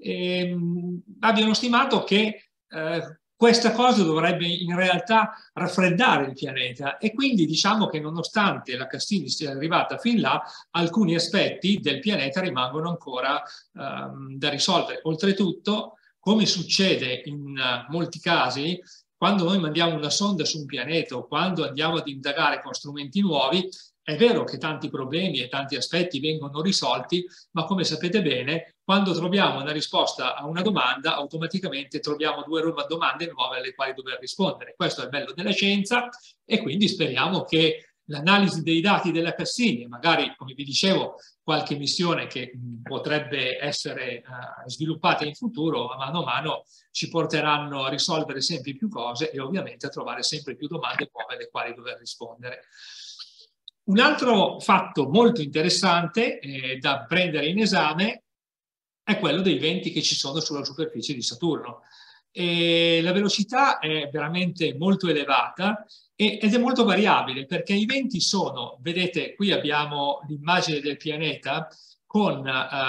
abbiano stimato che questa cosa dovrebbe in realtà raffreddare il pianeta, e quindi diciamo che nonostante la Cassini sia arrivata fin là, alcuni aspetti del pianeta rimangono ancora da risolvere. Oltretutto, come succede in molti casi, quando noi mandiamo una sonda su un pianeta o quando andiamo ad indagare con strumenti nuovi, è vero che tanti problemi e tanti aspetti vengono risolti, ma come sapete bene, quando troviamo una risposta a una domanda, automaticamente troviamo due domande nuove alle quali dover rispondere. Questo è il bello della scienza, e quindi speriamo che l'analisi dei dati della Cassini, magari, come vi dicevo, qualche missione che potrebbe essere sviluppata in futuro, a mano ci porteranno a risolvere sempre più cose e ovviamente a trovare sempre più domande nuove alle quali dover rispondere. Un altro fatto molto interessante da prendere in esame è quello dei venti che ci sono sulla superficie di Saturno. E la velocità è veramente molto elevata ed è molto variabile, perché i venti sono, vedete, qui abbiamo l'immagine del pianeta con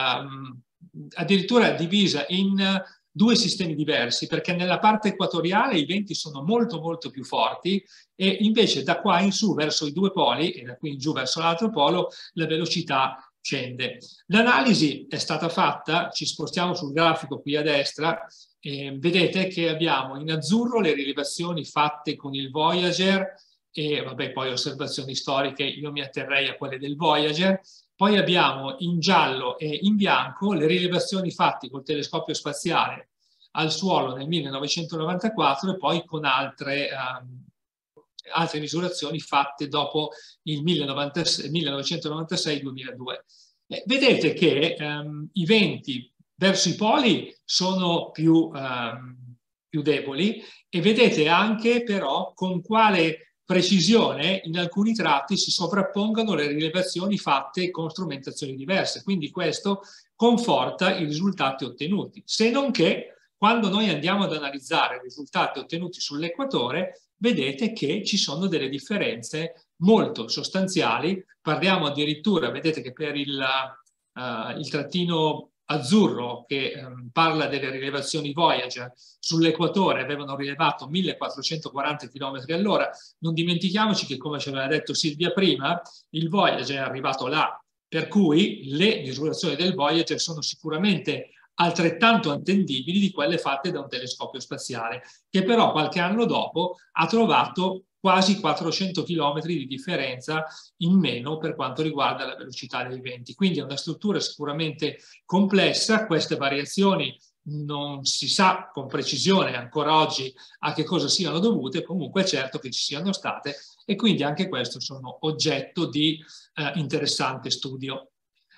addirittura divisa in due sistemi diversi, perché nella parte equatoriale i venti sono molto più forti e invece da qua in su verso i due poli e da qui in giù verso l'altro polo la velocità scende. L'analisi è stata fatta, ci spostiamo sul grafico qui a destra, vedete che abbiamo in azzurro le rilevazioni fatte con il Voyager e vabbè, poi osservazioni storiche, io mi atterrei a quelle del Voyager. Poi abbiamo in giallo e in bianco le rilevazioni fatte col telescopio spaziale al suolo nel 1994 e poi con altre misurazioni fatte dopo il 1996-2002. Vedete che i venti verso i poli sono più deboli e vedete anche però con quale precisione in alcuni tratti si sovrappongono le rilevazioni fatte con strumentazioni diverse. Quindi questo conforta i risultati ottenuti. Se non che quando noi andiamo ad analizzare i risultati ottenuti sull'equatore, vedete che ci sono delle differenze molto sostanziali. Parliamo addirittura, vedete che per il trattino azzurro che parla delle rilevazioni Voyager sull'equatore avevano rilevato 1440 km all'ora. Non dimentichiamoci che, come ci aveva detto Silvia prima, il Voyager è arrivato là, per cui le misurazioni del Voyager sono sicuramente altrettanto attendibili di quelle fatte da un telescopio spaziale, che però qualche anno dopo ha trovato quasi 400 km di differenza in meno per quanto riguarda la velocità dei venti. Quindi è una struttura sicuramente complessa, queste variazioni non si sa con precisione ancora oggi a che cosa siano dovute, comunque è certo che ci siano state e quindi anche questo sono oggetto di interessante studio.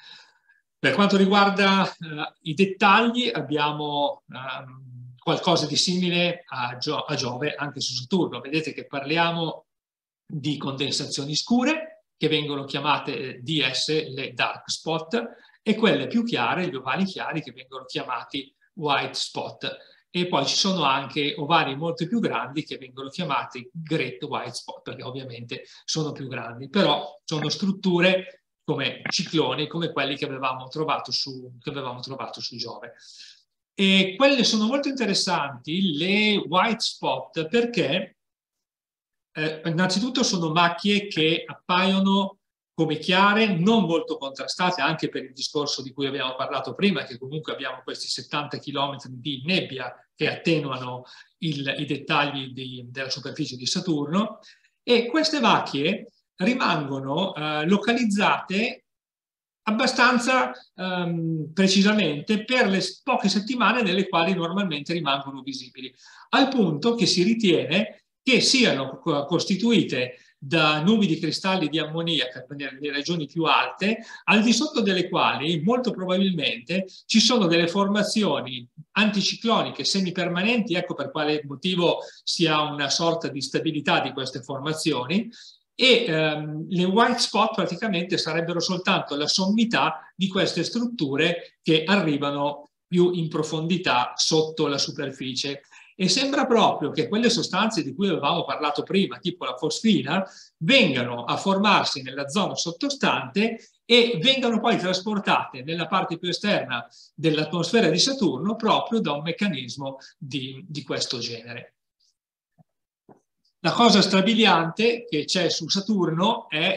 Per quanto riguarda i dettagli, abbiamo qualcosa di simile a Giove anche su Saturno. Vedete che parliamo di condensazioni scure, che vengono chiamate DS, le dark spot, e quelle più chiare, gli ovali chiari, che vengono chiamati white spot. E poi ci sono anche ovali molto più grandi che vengono chiamati great white spot, perché ovviamente sono più grandi, però sono strutture come cicloni, come quelli che avevamo trovato su Giove. E quelle sono molto interessanti, le white spot, perché innanzitutto sono macchie che appaiono come chiare, non molto contrastate, anche per il discorso di cui abbiamo parlato prima, che comunque abbiamo questi 70 km di nebbia che attenuano i dettagli della superficie di Saturno, e queste macchie rimangono localizzate abbastanza precisamente per le poche settimane nelle quali normalmente rimangono visibili, al punto che si ritiene che siano costituite da nubi di cristalli di ammoniaca nelle regioni più alte, al di sotto delle quali molto probabilmente ci sono delle formazioni anticicloniche semipermanenti, ecco per quale motivo si ha una sorta di stabilità di queste formazioni, e le white spot praticamente sarebbero soltanto la sommità di queste strutture che arrivano più in profondità sotto la superficie. E sembra proprio che quelle sostanze di cui avevamo parlato prima, tipo la fosfina, vengano a formarsi nella zona sottostante e vengano poi trasportate nella parte più esterna dell'atmosfera di Saturno proprio da un meccanismo di questo genere. La cosa strabiliante che c'è su Saturno è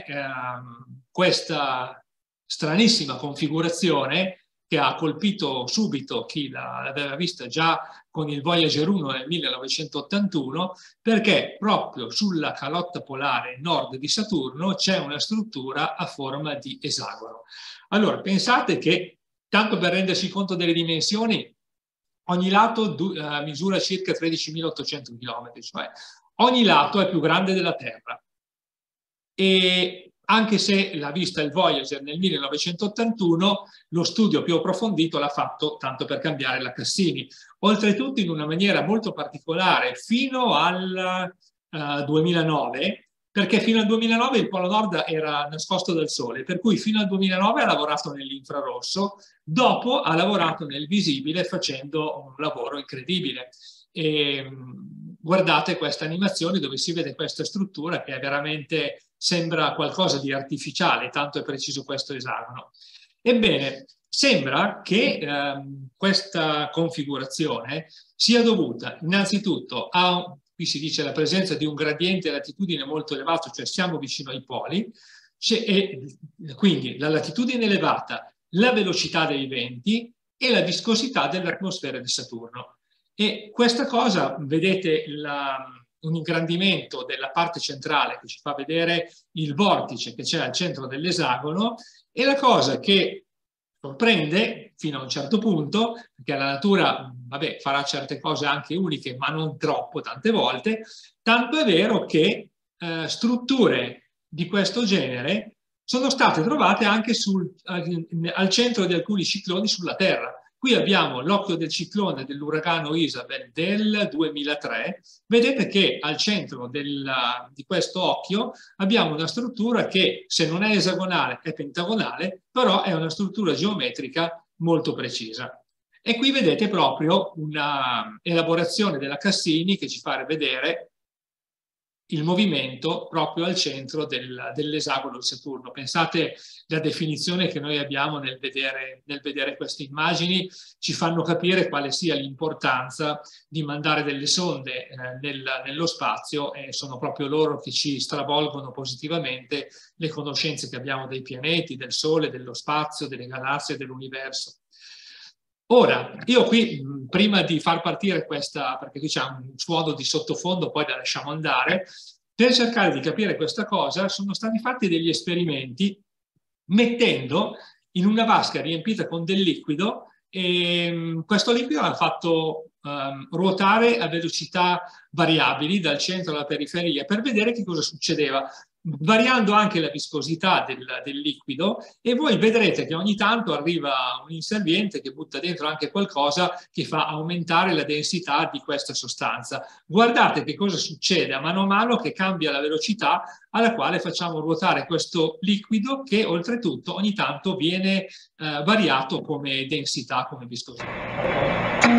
questa stranissima configurazione che ha colpito subito chi l'aveva vista già con il Voyager 1 nel 1981, perché proprio sulla calotta polare nord di Saturno c'è una struttura a forma di esagono. Allora, pensate che, tanto per rendersi conto delle dimensioni, ogni lato misura circa 13.800 km, cioè ogni lato è più grande della Terra. e anche se l'ha vista il Voyager nel 1981, lo studio più approfondito l'ha fatto tanto per cambiare la Cassini, oltretutto in una maniera molto particolare fino al 2009, perché fino al 2009 il Polo Nord era nascosto dal Sole, per cui fino al 2009 ha lavorato nell'infrarosso, dopo ha lavorato nel visibile facendo un lavoro incredibile. E, guardate questa animazione dove si vede questa struttura che è veramente sembra qualcosa di artificiale, tanto è preciso questo esagono. Ebbene, sembra che questa configurazione sia dovuta innanzitutto a, qui si dice, la presenza di un gradiente di latitudine molto elevato, cioè siamo vicino ai poli, e quindi la latitudine elevata, la velocità dei venti e la viscosità dell'atmosfera di Saturno. E questa cosa, vedete un ingrandimento della parte centrale che ci fa vedere il vortice che c'è al centro dell'esagono, e la cosa che sorprende fino a un certo punto, perché la natura, vabbè, farà certe cose anche uniche, ma non troppo tante volte, tanto è vero che strutture di questo genere sono state trovate anche al centro di alcuni cicloni sulla Terra. Qui abbiamo l'occhio del ciclone dell'uragano Isabel del 2003. Vedete che al centro di questo occhio abbiamo una struttura che, se non è esagonale, è pentagonale, però è una struttura geometrica molto precisa. E qui vedete proprio una elaborazione della Cassini che ci fa vedere il movimento proprio al centro dell'esagono di Saturno. Pensate alla definizione che noi abbiamo nel vedere queste immagini, ci fanno capire quale sia l'importanza di mandare delle sonde nello spazio, e sono proprio loro che ci stravolgono positivamente le conoscenze che abbiamo dei pianeti, del Sole, dello spazio, delle galassie, dell'universo. Ora, io qui, prima di far partire questa, perché qui c'è un suono di sottofondo, poi la lasciamo andare, per cercare di capire questa cosa sono stati fatti degli esperimenti mettendo in una vasca riempita con del liquido, e questo liquido l'ha fatto ruotare a velocità variabili dal centro alla periferia per vedere che cosa succedeva, variando anche la viscosità del liquido, e voi vedrete che ogni tanto arriva un inserviente che butta dentro anche qualcosa che fa aumentare la densità di questa sostanza. Guardate che cosa succede a mano che cambia la velocità alla quale facciamo ruotare questo liquido, che oltretutto ogni tanto viene variato come densità, come viscosità.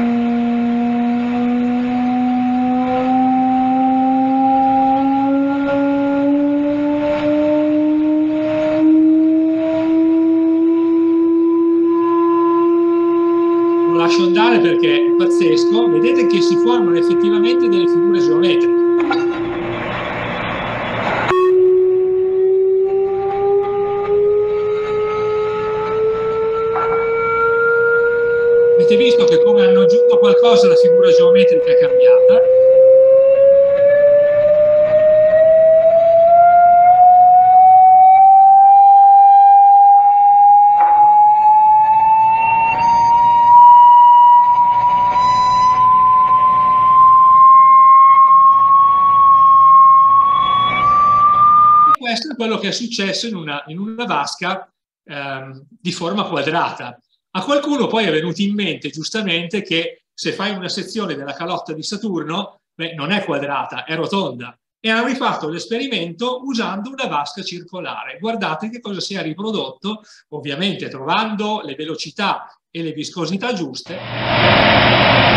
Lascio andare perché è pazzesco. Vedete che si formano effettivamente delle figure geometriche. Avete visto che come hanno aggiunto qualcosa la figura geometrica è cambiata. Questo è quello che è successo in una vasca di forma quadrata. A qualcuno poi è venuto in mente, giustamente, che se fai una sezione della calotta di Saturno, non è quadrata, è rotonda. E hanno rifatto l'esperimento usando una vasca circolare. Guardate che cosa si è riprodotto, ovviamente trovando le velocità e le viscosità giuste.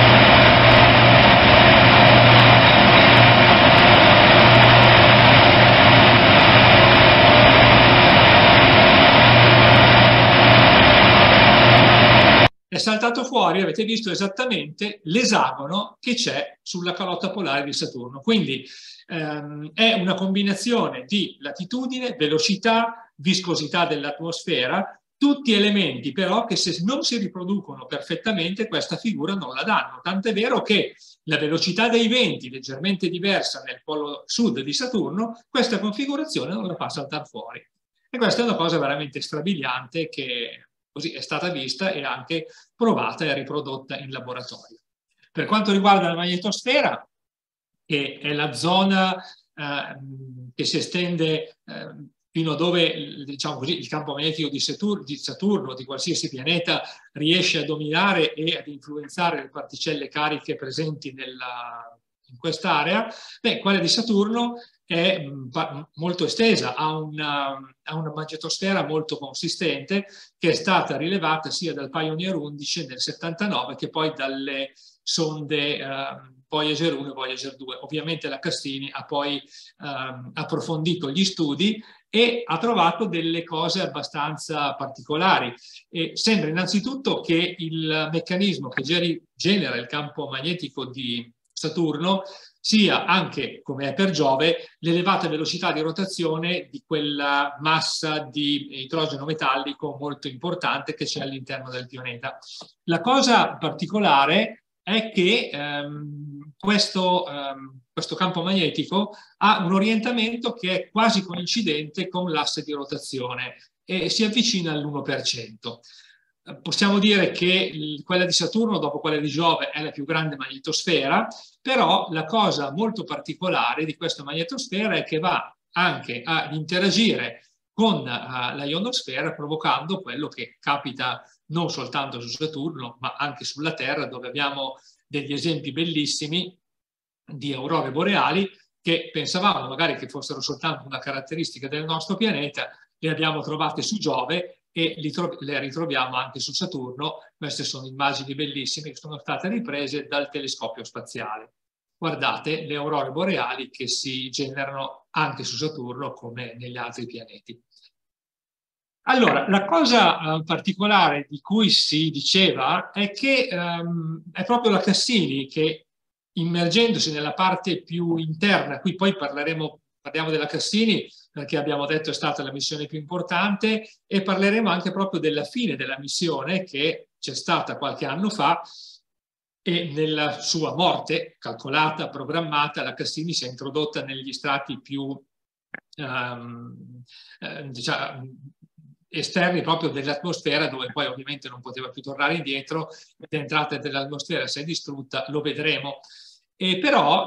È saltato fuori, avete visto esattamente l'esagono che c'è sulla calotta polare di Saturno. Quindi è una combinazione di latitudine, velocità, viscosità dell'atmosfera, tutti elementi però che, se non si riproducono perfettamente, questa figura non la danno. Tant'è vero che la velocità dei venti, leggermente diversa nel polo sud di Saturno, questa configurazione non la fa saltare fuori. E questa è una cosa veramente strabiliante che così è stata vista e anche provata e riprodotta in laboratorio. Per quanto riguarda la magnetosfera, che è la zona che si estende fino a dove, diciamo così, il campo magnetico di Saturno, di qualsiasi pianeta, riesce a dominare e ad influenzare le particelle cariche presenti in quest'area, quella di Saturno è molto estesa, ha una magnetosfera molto consistente, che è stata rilevata sia dal Pioneer 11 nel 79 che poi dalle sonde Voyager 1 e Voyager 2. Ovviamente la Cassini ha poi approfondito gli studi e ha trovato delle cose abbastanza particolari. Sembra innanzitutto che il meccanismo che genera il campo magnetico di Saturno sia anche, come è per Giove, l'elevata velocità di rotazione di quella massa di idrogeno metallico molto importante che c'è all'interno del pianeta. La cosa particolare è che questo campo magnetico ha un orientamento che è quasi coincidente con l'asse di rotazione e si avvicina all'1%. Possiamo dire che quella di Saturno, dopo quella di Giove, è la più grande magnetosfera, però la cosa molto particolare di questa magnetosfera è che va anche ad interagire con la ionosfera, provocando quello che capita non soltanto su Saturno, ma anche sulla Terra, dove abbiamo degli esempi bellissimi di aurore boreali che pensavamo magari che fossero soltanto una caratteristica del nostro pianeta, le abbiamo trovate su Giove e le ritroviamo anche su Saturno. Queste sono immagini bellissime che sono state riprese dal telescopio spaziale. Guardate le aurore boreali che si generano anche su Saturno come negli altri pianeti. Allora, la cosa particolare di cui si diceva è che è proprio la Cassini che, immergendosi nella parte più interna, qui poi parliamo della Cassini perché abbiamo detto è stata la missione più importante, e parleremo anche proprio della fine della missione che c'è stata qualche anno fa, e nella sua morte calcolata, programmata, la Cassini si è introdotta negli strati più diciamo, esterni proprio dell'atmosfera, dove poi ovviamente non poteva più tornare indietro, l'entrata dell'atmosfera si è distrutta, lo vedremo. E però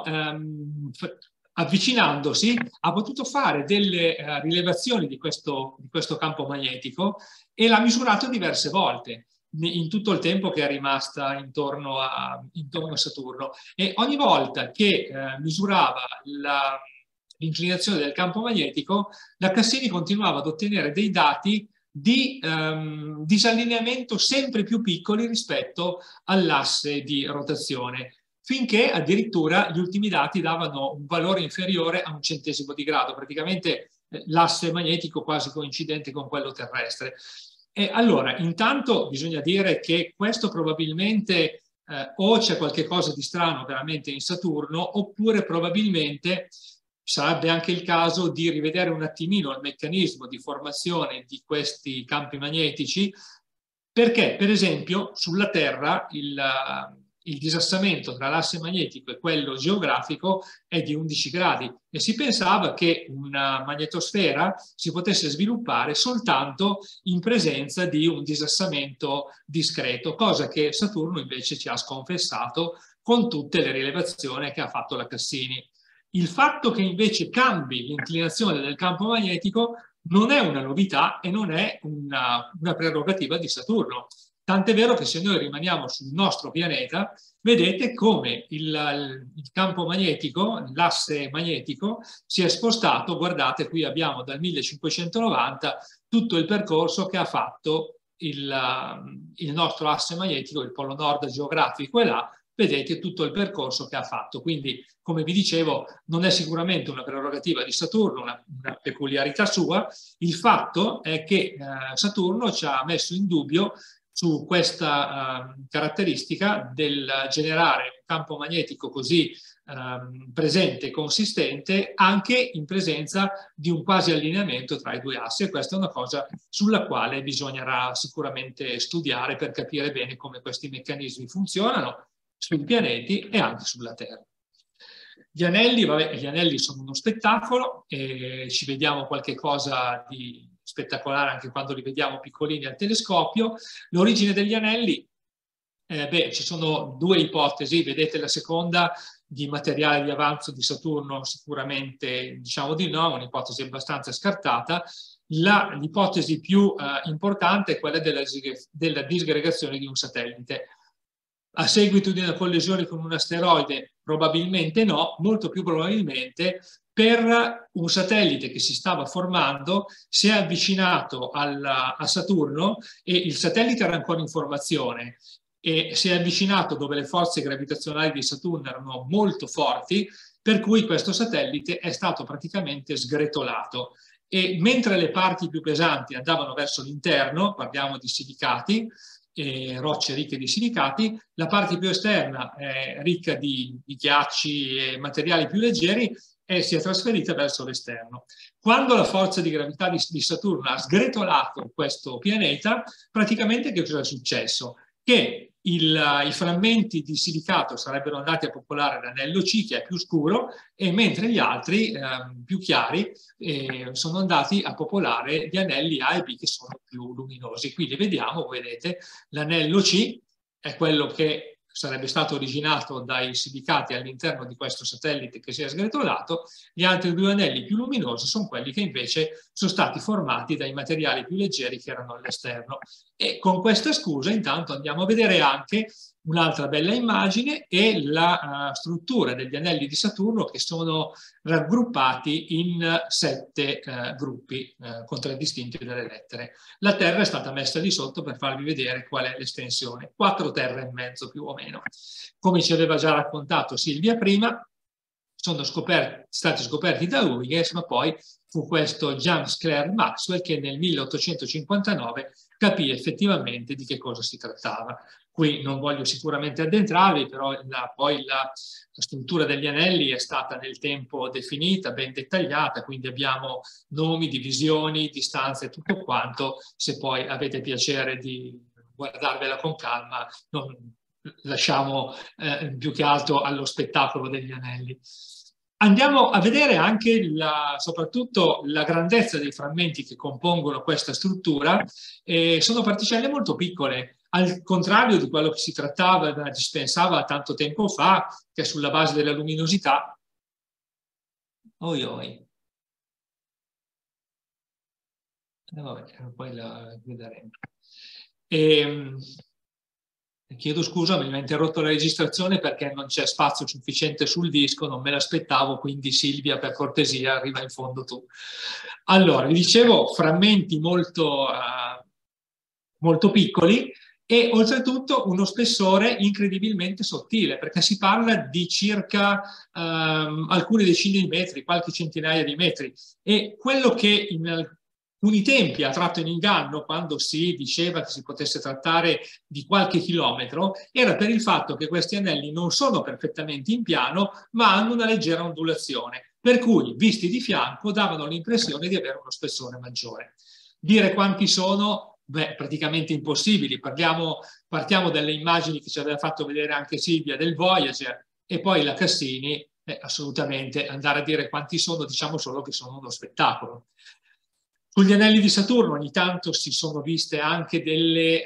avvicinandosi ha potuto fare delle rilevazioni di questo campo magnetico e l'ha misurato diverse volte in tutto il tempo che è rimasta intorno a Saturno, e ogni volta che misurava l'inclinazione del campo magnetico, la Cassini continuava ad ottenere dei dati di disallineamento sempre più piccoli rispetto all'asse di rotazione, finché addirittura gli ultimi dati davano un valore inferiore a 1/100 di grado, praticamente l'asse magnetico quasi coincidente con quello terrestre. E allora, intanto bisogna dire che questo probabilmente o c'è qualche cosa di strano veramente in Saturno, oppure probabilmente sarebbe anche il caso di rivedere un attimino il meccanismo di formazione di questi campi magnetici, perché per esempio sulla Terra il disassamento tra l'asse magnetico e quello geografico è di 11 gradi e si pensava che una magnetosfera si potesse sviluppare soltanto in presenza di un disassamento discreto, cosa che Saturno invece ci ha sconfessato con tutte le rilevazioni che ha fatto la Cassini. Il fatto che invece cambi l'inclinazione del campo magnetico non è una novità e non è una prerogativa di Saturno. Tant'è vero che se noi rimaniamo sul nostro pianeta, vedete come il campo magnetico, l'asse magnetico, si è spostato. Guardate, qui abbiamo dal 1590 tutto il percorso che ha fatto il nostro asse magnetico, il polo nord geografico è là, vedete tutto il percorso che ha fatto. Quindi, come vi dicevo, non è sicuramente una prerogativa di Saturno, una peculiarità sua. Il fatto è che Saturno ci ha messo in dubbio su questa caratteristica del generare un campo magnetico così presente e consistente anche in presenza di un quasi allineamento tra i due assi, e questa è una cosa sulla quale bisognerà sicuramente studiare per capire bene come questi meccanismi funzionano sui pianeti e anche sulla Terra. Gli anelli sono uno spettacolo e ci vediamo qualche cosa di spettacolare anche quando li vediamo piccolini al telescopio. L'origine degli anelli Ci sono due ipotesi, vedete la seconda di materiale di avanzo di Saturno, sicuramente diciamo di no, un'ipotesi abbastanza scartata. L'ipotesi più importante è quella della disgregazione di un satellite. A seguito di una collisione con un asteroide? Probabilmente no, molto più probabilmente per un satellite che si stava formando, si è avvicinato a Saturno e il satellite era ancora in formazione e si è avvicinato dove le forze gravitazionali di Saturno erano molto forti, per cui questo satellite è stato praticamente sgretolato. E mentre le parti più pesanti andavano verso l'interno, parliamo di silicati, rocce ricche di silicati, la parte più esterna è ricca di ghiacci e materiali più leggeri e si è trasferita verso l'esterno. Quando la forza di gravità di Saturno ha sgretolato questo pianeta, praticamente che cosa è successo? Che i frammenti di silicato sarebbero andati a popolare l'anello C, che è più scuro, e mentre gli altri, più chiari, sono andati a popolare gli anelli A e B, che sono più luminosi. Quindi vediamo, vedete, l'anello C è quello che sarebbe stato originato dai silicati all'interno di questo satellite che si è sgretolato. Gli altri due anelli più luminosi sono quelli che invece sono stati formati dai materiali più leggeri che erano all'esterno. E con questa scusa intanto andiamo a vedere anche un'altra bella immagine e la struttura degli anelli di Saturno, che sono raggruppati in 7 gruppi contraddistinti dalle lettere. La Terra è stata messa di sotto per farvi vedere qual è l'estensione, 4 terre e mezzo più o meno. Come ci aveva già raccontato Silvia prima, sono stati scoperti da Huygens, ma poi fu questo James Clerk Maxwell che nel 1859 capì effettivamente di che cosa si trattava. Qui non voglio sicuramente addentrarvi, però poi la struttura degli anelli è stata nel tempo definita, ben dettagliata, quindi abbiamo nomi, divisioni, distanze, tutto quanto. Se poi avete piacere di guardarvela con calma, lasciamo più che altro allo spettacolo degli anelli. Andiamo a vedere anche soprattutto la grandezza dei frammenti che compongono questa struttura. Sono particelle molto piccole, al contrario di quello che si trattava, si pensava tanto tempo fa, che sulla base della luminosità. Vabbè, poi la vedremo. Chiedo scusa, mi ha interrotto la registrazione perché non c'è spazio sufficiente sul disco, non me l'aspettavo, quindi Silvia, per cortesia, arriva in fondo tu. Allora, vi dicevo, frammenti molto, molto piccoli e oltretutto uno spessore incredibilmente sottile, perché si parla di circa alcune decine di metri, qualche centinaia di metri. E quello che in alcuni tempi ha tratto in inganno, quando si diceva che si potesse trattare di qualche chilometro, era per il fatto che questi anelli non sono perfettamente in piano, ma hanno una leggera ondulazione, per cui, visti di fianco, davano l'impressione di avere uno spessore maggiore. Dire quanti sono, beh, praticamente impossibili. Partiamo dalle immagini che ci aveva fatto vedere anche Silvia del Voyager e poi la Cassini, assolutamente andare a dire quanti sono, diciamo solo che sono uno spettacolo. Sugli anelli di Saturno ogni tanto si sono viste anche delle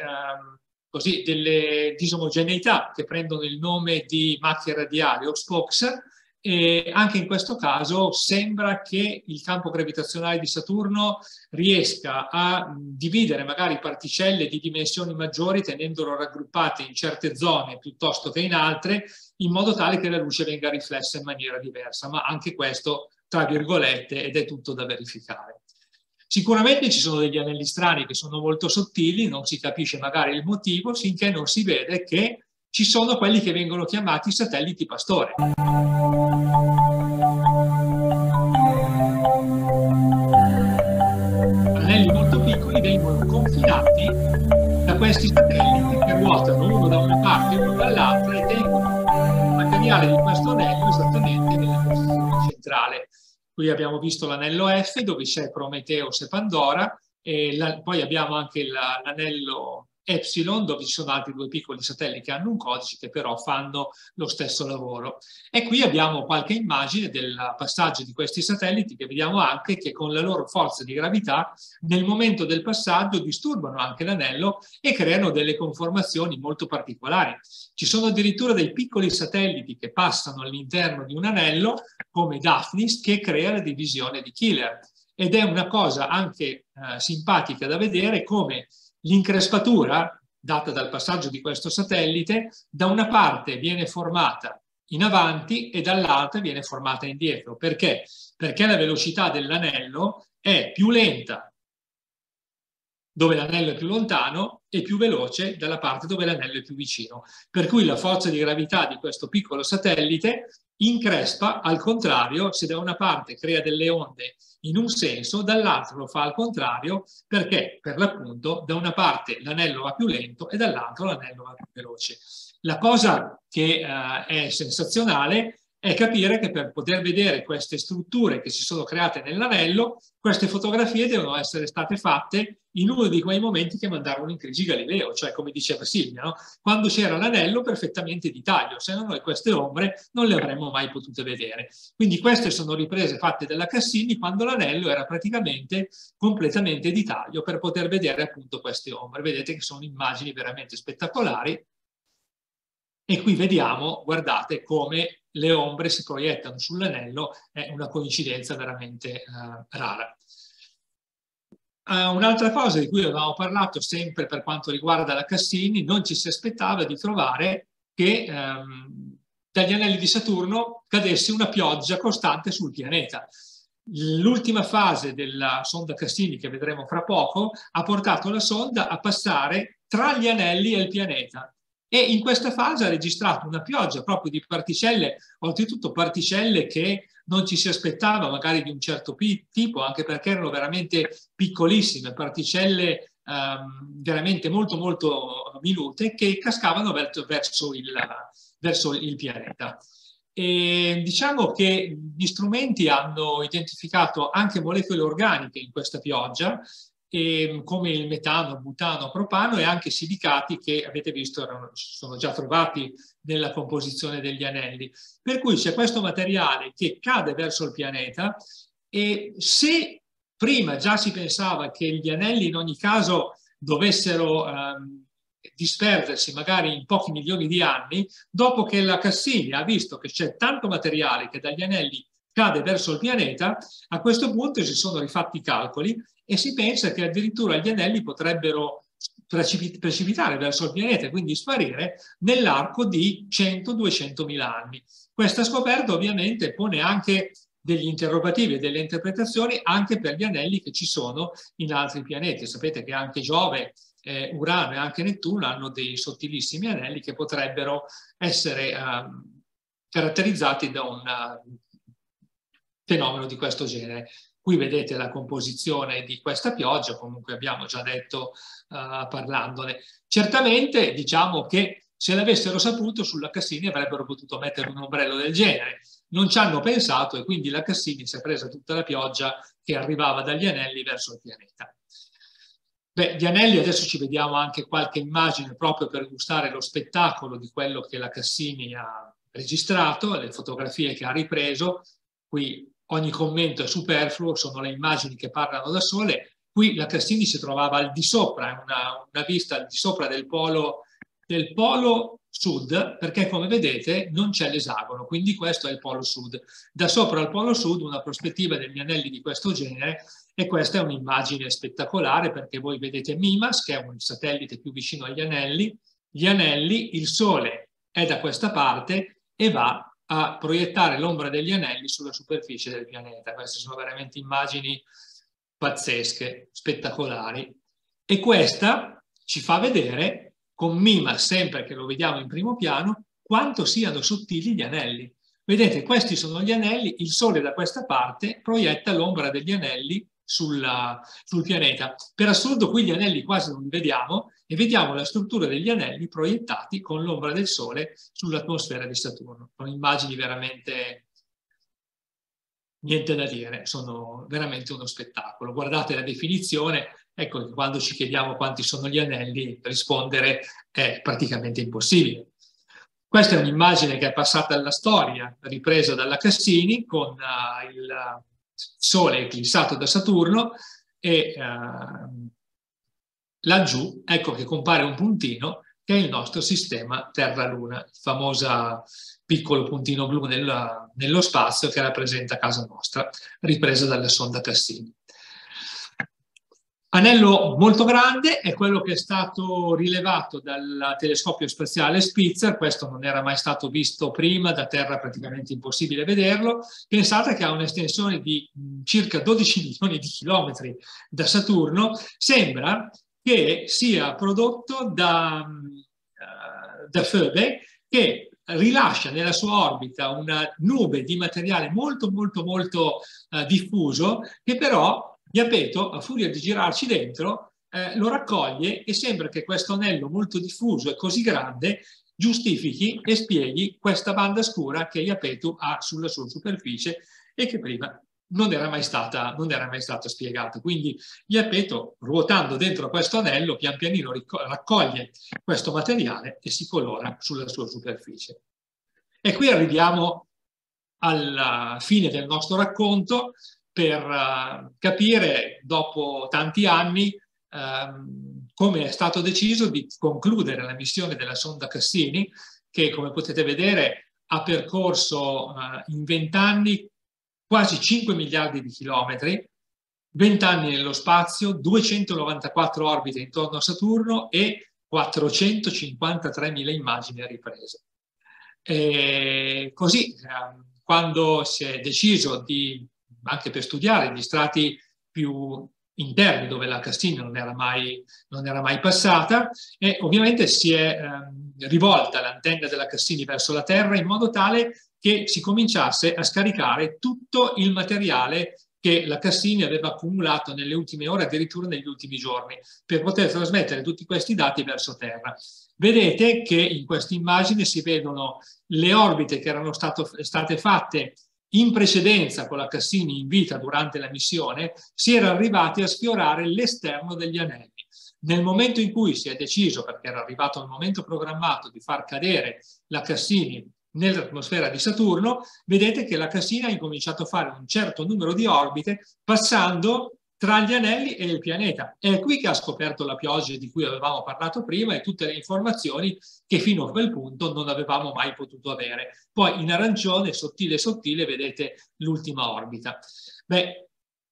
disomogeneità che prendono il nome di macchie radiali o spokes, e anche in questo caso sembra che il campo gravitazionale di Saturno riesca a dividere magari particelle di dimensioni maggiori tenendolo raggruppate in certe zone piuttosto che in altre, in modo tale che la luce venga riflessa in maniera diversa, ma anche questo tra virgolette, ed è tutto da verificare. Sicuramente ci sono degli anelli strani che sono molto sottili, non si capisce magari il motivo, finché non si vede che ci sono quelli che vengono chiamati satelliti pastore. Anelli molto piccoli vengono confinati da questi satelliti che ruotano uno da una parte e uno dall'altra e tengono il materiale di questo anello esattamente nella posizione centrale. Qui abbiamo visto l'anello F dove c'è Prometheus e Pandora, e poi abbiamo anche l'anello Epsilon, dove ci sono altri due piccoli satelliti che hanno un codice che però fanno lo stesso lavoro. E qui abbiamo qualche immagine del passaggio di questi satelliti, che vediamo anche che con la loro forza di gravità nel momento del passaggio disturbano anche l'anello e creano delle conformazioni molto particolari. Ci sono addirittura dei piccoli satelliti che passano all'interno di un anello come Daphnis, che crea la divisione di Killer. Ed è una cosa anche simpatica da vedere come l'increspatura data dal passaggio di questo satellite da una parte viene formata in avanti e dall'altra viene formata indietro. Perché? Perché la velocità dell'anello è più lenta dove l'anello è più lontano e più veloce dalla parte dove l'anello è più vicino. Per cui la forza di gravità di questo piccolo satellite increspa, al contrario, se da una parte crea delle onde in un senso, dall'altro lo fa al contrario, perché per l'appunto da una parte l'anello va più lento e dall'altro l'anello va più veloce. La cosa che è sensazionale è capire che per poter vedere queste strutture che si sono create nell'anello, queste fotografie devono essere state fatte in uno di quei momenti che mandarono in crisi Galileo, cioè come diceva Silvia, no? Quando c'era l'anello perfettamente di taglio, se no noi queste ombre non le avremmo mai potute vedere. Quindi queste sono riprese fatte dalla Cassini quando l'anello era praticamente completamente di taglio per poter vedere appunto queste ombre. Vedete che sono immagini veramente spettacolari. E qui vediamo, guardate, come le ombre si proiettano sull'anello, è una coincidenza veramente rara. Un'altra cosa di cui avevamo parlato sempre per quanto riguarda la Cassini, non ci si aspettava di trovare che dagli anelli di Saturno cadesse una pioggia costante sul pianeta. L'ultima fase della sonda Cassini, che vedremo fra poco, ha portato la sonda a passare tra gli anelli e il pianeta. E in questa fase ha registrato una pioggia proprio di particelle, oltretutto particelle che non ci si aspettava magari di un certo tipo, anche perché erano veramente piccolissime, particelle veramente molto molto minute che cascavano verso il pianeta. E diciamo che gli strumenti hanno identificato anche molecole organiche in questa pioggia, come il metano, il butano, il propano e anche silicati che avete visto sono già trovati nella composizione degli anelli. Per cui c'è questo materiale che cade verso il pianeta e se prima già si pensava che gli anelli in ogni caso dovessero disperdersi magari in pochi milioni di anni, dopo che la Cassini ha visto che c'è tanto materiale che dagli anelli cade verso il pianeta, a questo punto si sono rifatti i calcoli e si pensa che addirittura gli anelli potrebbero precipitare verso il pianeta e quindi sparire nell'arco di 100-200 mila anni. Questa scoperta ovviamente pone anche degli interrogativi e delle interpretazioni anche per gli anelli che ci sono in altri pianeti. Sapete che anche Giove, Urano e anche Nettuno hanno dei sottilissimi anelli che potrebbero essere caratterizzati da un fenomeno di questo genere. Qui vedete la composizione di questa pioggia, comunque abbiamo già detto parlandone. Certamente diciamo che se l'avessero saputo sulla Cassini avrebbero potuto mettere un ombrello del genere. Non ci hanno pensato e quindi la Cassini si è presa tutta la pioggia che arrivava dagli anelli verso il pianeta. Beh, di anelli adesso ci vediamo anche qualche immagine proprio per gustare lo spettacolo di quello che la Cassini ha registrato, le fotografie che ha ripreso. Qui ogni commento è superfluo, sono le immagini che parlano da sole. Qui la Cassini si trovava al di sopra, una vista al di sopra del polo sud, perché come vedete non c'è l'esagono, quindi questo è il polo sud. Da sopra al polo sud una prospettiva degli anelli di questo genere e questa è un'immagine spettacolare perché voi vedete Mimas, che è un satellite più vicino agli anelli, gli anelli, il Sole è da questa parte e va a proiettare l'ombra degli anelli sulla superficie del pianeta. Queste sono veramente immagini pazzesche, spettacolari. E questa ci fa vedere, con Mimas, sempre che lo vediamo in primo piano, quanto siano sottili gli anelli. Vedete, questi sono gli anelli, il Sole da questa parte proietta l'ombra degli anelli sul pianeta. Per assurdo qui gli anelli quasi non li vediamo e vediamo la struttura degli anelli proiettati con l'ombra del Sole sull'atmosfera di Saturno. Sono immagini veramente niente da dire, sono veramente uno spettacolo. Guardate la definizione, Ecco che quando ci chiediamo quanti sono gli anelli, rispondere è praticamente impossibile. Questa è un'immagine che è passata alla storia, ripresa dalla Cassini, con il Sole eclissato da Saturno e laggiù ecco che compare un puntino che è il nostro sistema Terra-Luna, il famoso piccolo puntino blu nello spazio che rappresenta casa nostra, ripresa dalla sonda Cassini. Anello molto grande è quello che è stato rilevato dal telescopio spaziale Spitzer. Questo non era mai stato visto prima, da Terra è praticamente impossibile vederlo. Pensate che ha un'estensione di circa 12 milioni di chilometri da Saturno. Sembra che sia prodotto da Phoebe, che rilascia nella sua orbita una nube di materiale molto diffuso, che però Iapeto, a furia di girarci dentro, lo raccoglie e sembra che questo anello molto diffuso e così grande giustifichi e spieghi questa banda scura che Iapeto ha sulla sua superficie e che prima non era mai stata spiegata. Quindi Iapeto, ruotando dentro questo anello, pian pianino raccoglie questo materiale e si colora sulla sua superficie. E qui arriviamo alla fine del nostro racconto, per capire dopo tanti anni come è stato deciso di concludere la missione della sonda Cassini, che come potete vedere ha percorso in 20 anni quasi 5 miliardi di chilometri, 20 anni nello spazio, 294 orbite intorno a Saturno e 453.000 immagini riprese. E così, quando si è deciso anche per studiare gli strati più interni dove la Cassini non era mai passata, e ovviamente si è rivolta l'antenna della Cassini verso la Terra in modo tale che si cominciasse a scaricare tutto il materiale che la Cassini aveva accumulato nelle ultime ore, addirittura negli ultimi giorni, per poter trasmettere tutti questi dati verso Terra. Vedete che in questa immagine si vedono le orbite che erano state fatte in precedenza con la Cassini in vita durante la missione. Si era arrivati a sfiorare l'esterno degli anelli. Nel momento in cui si è deciso, perché era arrivato il momento programmato, di far cadere la Cassini nell'atmosfera di Saturno, vedete che la Cassini ha incominciato a fare un certo numero di orbite passando tra gli anelli e il pianeta. È qui che ha scoperto la pioggia di cui avevamo parlato prima e tutte le informazioni che fino a quel punto non avevamo mai potuto avere. Poi in arancione, sottile, vedete l'ultima orbita. Beh,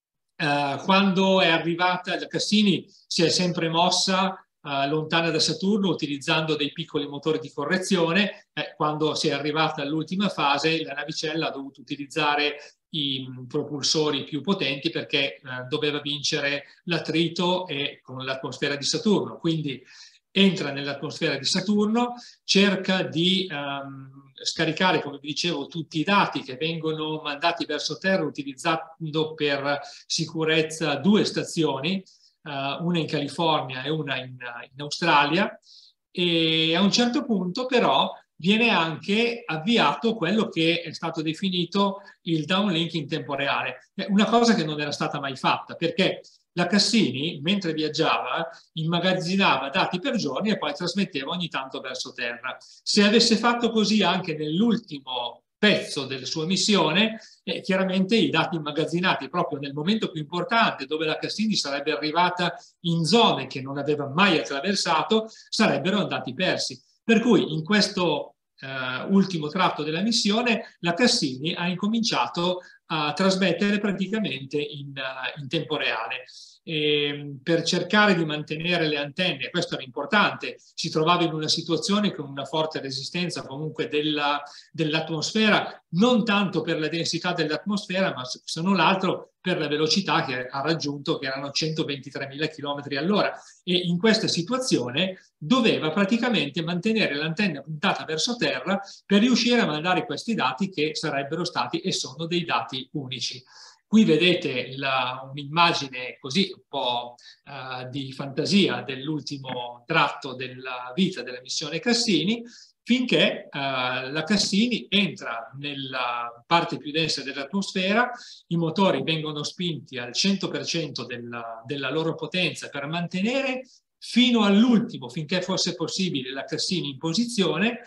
quando è arrivata la Cassini si è sempre mossa lontana da Saturno utilizzando dei piccoli motori di correzione. Quando si è arrivata all'ultima fase la navicella ha dovuto utilizzare i propulsori più potenti perché doveva vincere l'attrito con l'atmosfera di Saturno. Quindi entra nell'atmosfera di Saturno, cerca di scaricare, come vi dicevo, tutti i dati che vengono mandati verso Terra utilizzando per sicurezza 2 stazioni, una in California e una in Australia, e a un certo punto però viene anche avviato quello che è stato definito il downlink in tempo reale, una cosa che non era stata mai fatta, perché la Cassini, mentre viaggiava, immagazzinava dati per giorni e poi trasmetteva ogni tanto verso Terra. Se avesse fatto così anche nell'ultimo pezzo della sua missione, chiaramente i dati immagazzinati proprio nel momento più importante, dove la Cassini sarebbe arrivata in zone che non aveva mai attraversato, sarebbero andati persi. Per cui in questo ultimo tratto della missione la Cassini ha incominciato a trasmettere praticamente in tempo reale. Per cercare di mantenere le antenne, questo era importante, si trovava in una situazione con una forte resistenza comunque dell'atmosfera, non tanto per la densità dell'atmosfera, ma se non altro per la velocità che ha raggiunto, che erano 123.000 km all'ora. E in questa situazione doveva praticamente mantenere l'antenna puntata verso terra per riuscire a mandare questi dati che sarebbero stati e sono dei dati unici. Qui vedete un'immagine così un po' di fantasia dell'ultimo tratto della vita della missione Cassini, finché la Cassini entra nella parte più densa dell'atmosfera, i motori vengono spinti al 100% della loro potenza per mantenere fino all'ultimo, finché fosse possibile, la Cassini in posizione,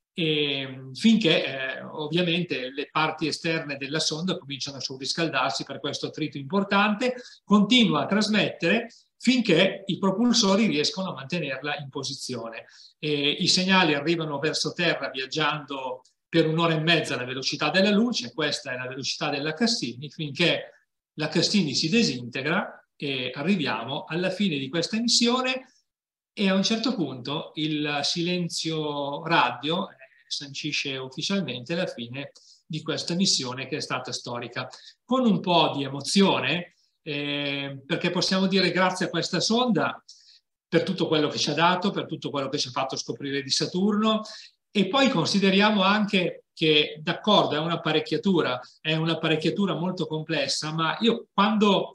e finché ovviamente le parti esterne della sonda cominciano a surriscaldarsi per questo attrito importante, continua a trasmettere finché i propulsori riescono a mantenerla in posizione. I segnali arrivano verso terra viaggiando per un'ora e mezza alla velocità della luce, questa è la velocità della Cassini, finché la Cassini si disintegra e arriviamo alla fine di questa missione e a un certo punto il silenzio radio sancisce ufficialmente la fine di questa missione che è stata storica. Con un po' di emozione, perché possiamo dire grazie a questa sonda per tutto quello che ci ha dato, per tutto quello che ci ha fatto scoprire di Saturno, e poi consideriamo anche che, d'accordo, è un'apparecchiatura molto complessa, ma io quando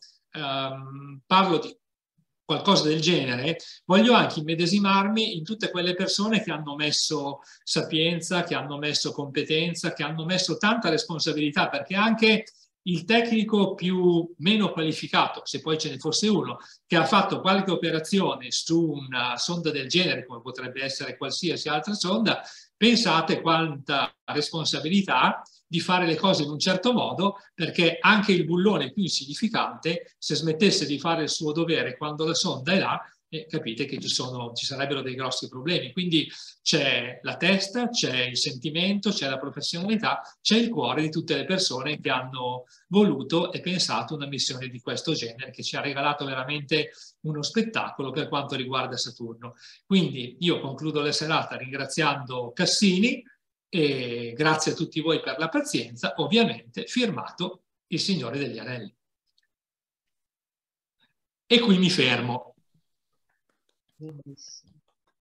parlo di qualcosa del genere, voglio anche immedesimarmi in tutte quelle persone che hanno messo sapienza, che hanno messo competenza, che hanno messo tanta responsabilità, perché anche il tecnico più meno qualificato, se poi ce ne fosse uno, che ha fatto qualche operazione su una sonda del genere, come potrebbe essere qualsiasi altra sonda, pensate quanta responsabilità di fare le cose in un certo modo, perché anche il bullone più insignificante, se smettesse di fare il suo dovere quando la sonda è là, capite che ci sarebbero dei grossi problemi. Quindi c'è la testa, c'è il sentimento, c'è la professionalità, c'è il cuore di tutte le persone che hanno voluto e pensato una missione di questo genere, che ci ha regalato veramente uno spettacolo per quanto riguarda Saturno. Quindi io concludo la serata ringraziando Cassini e grazie a tutti voi per la pazienza, ovviamente firmato il Signore degli Anelli. E qui mi fermo. Benissimo.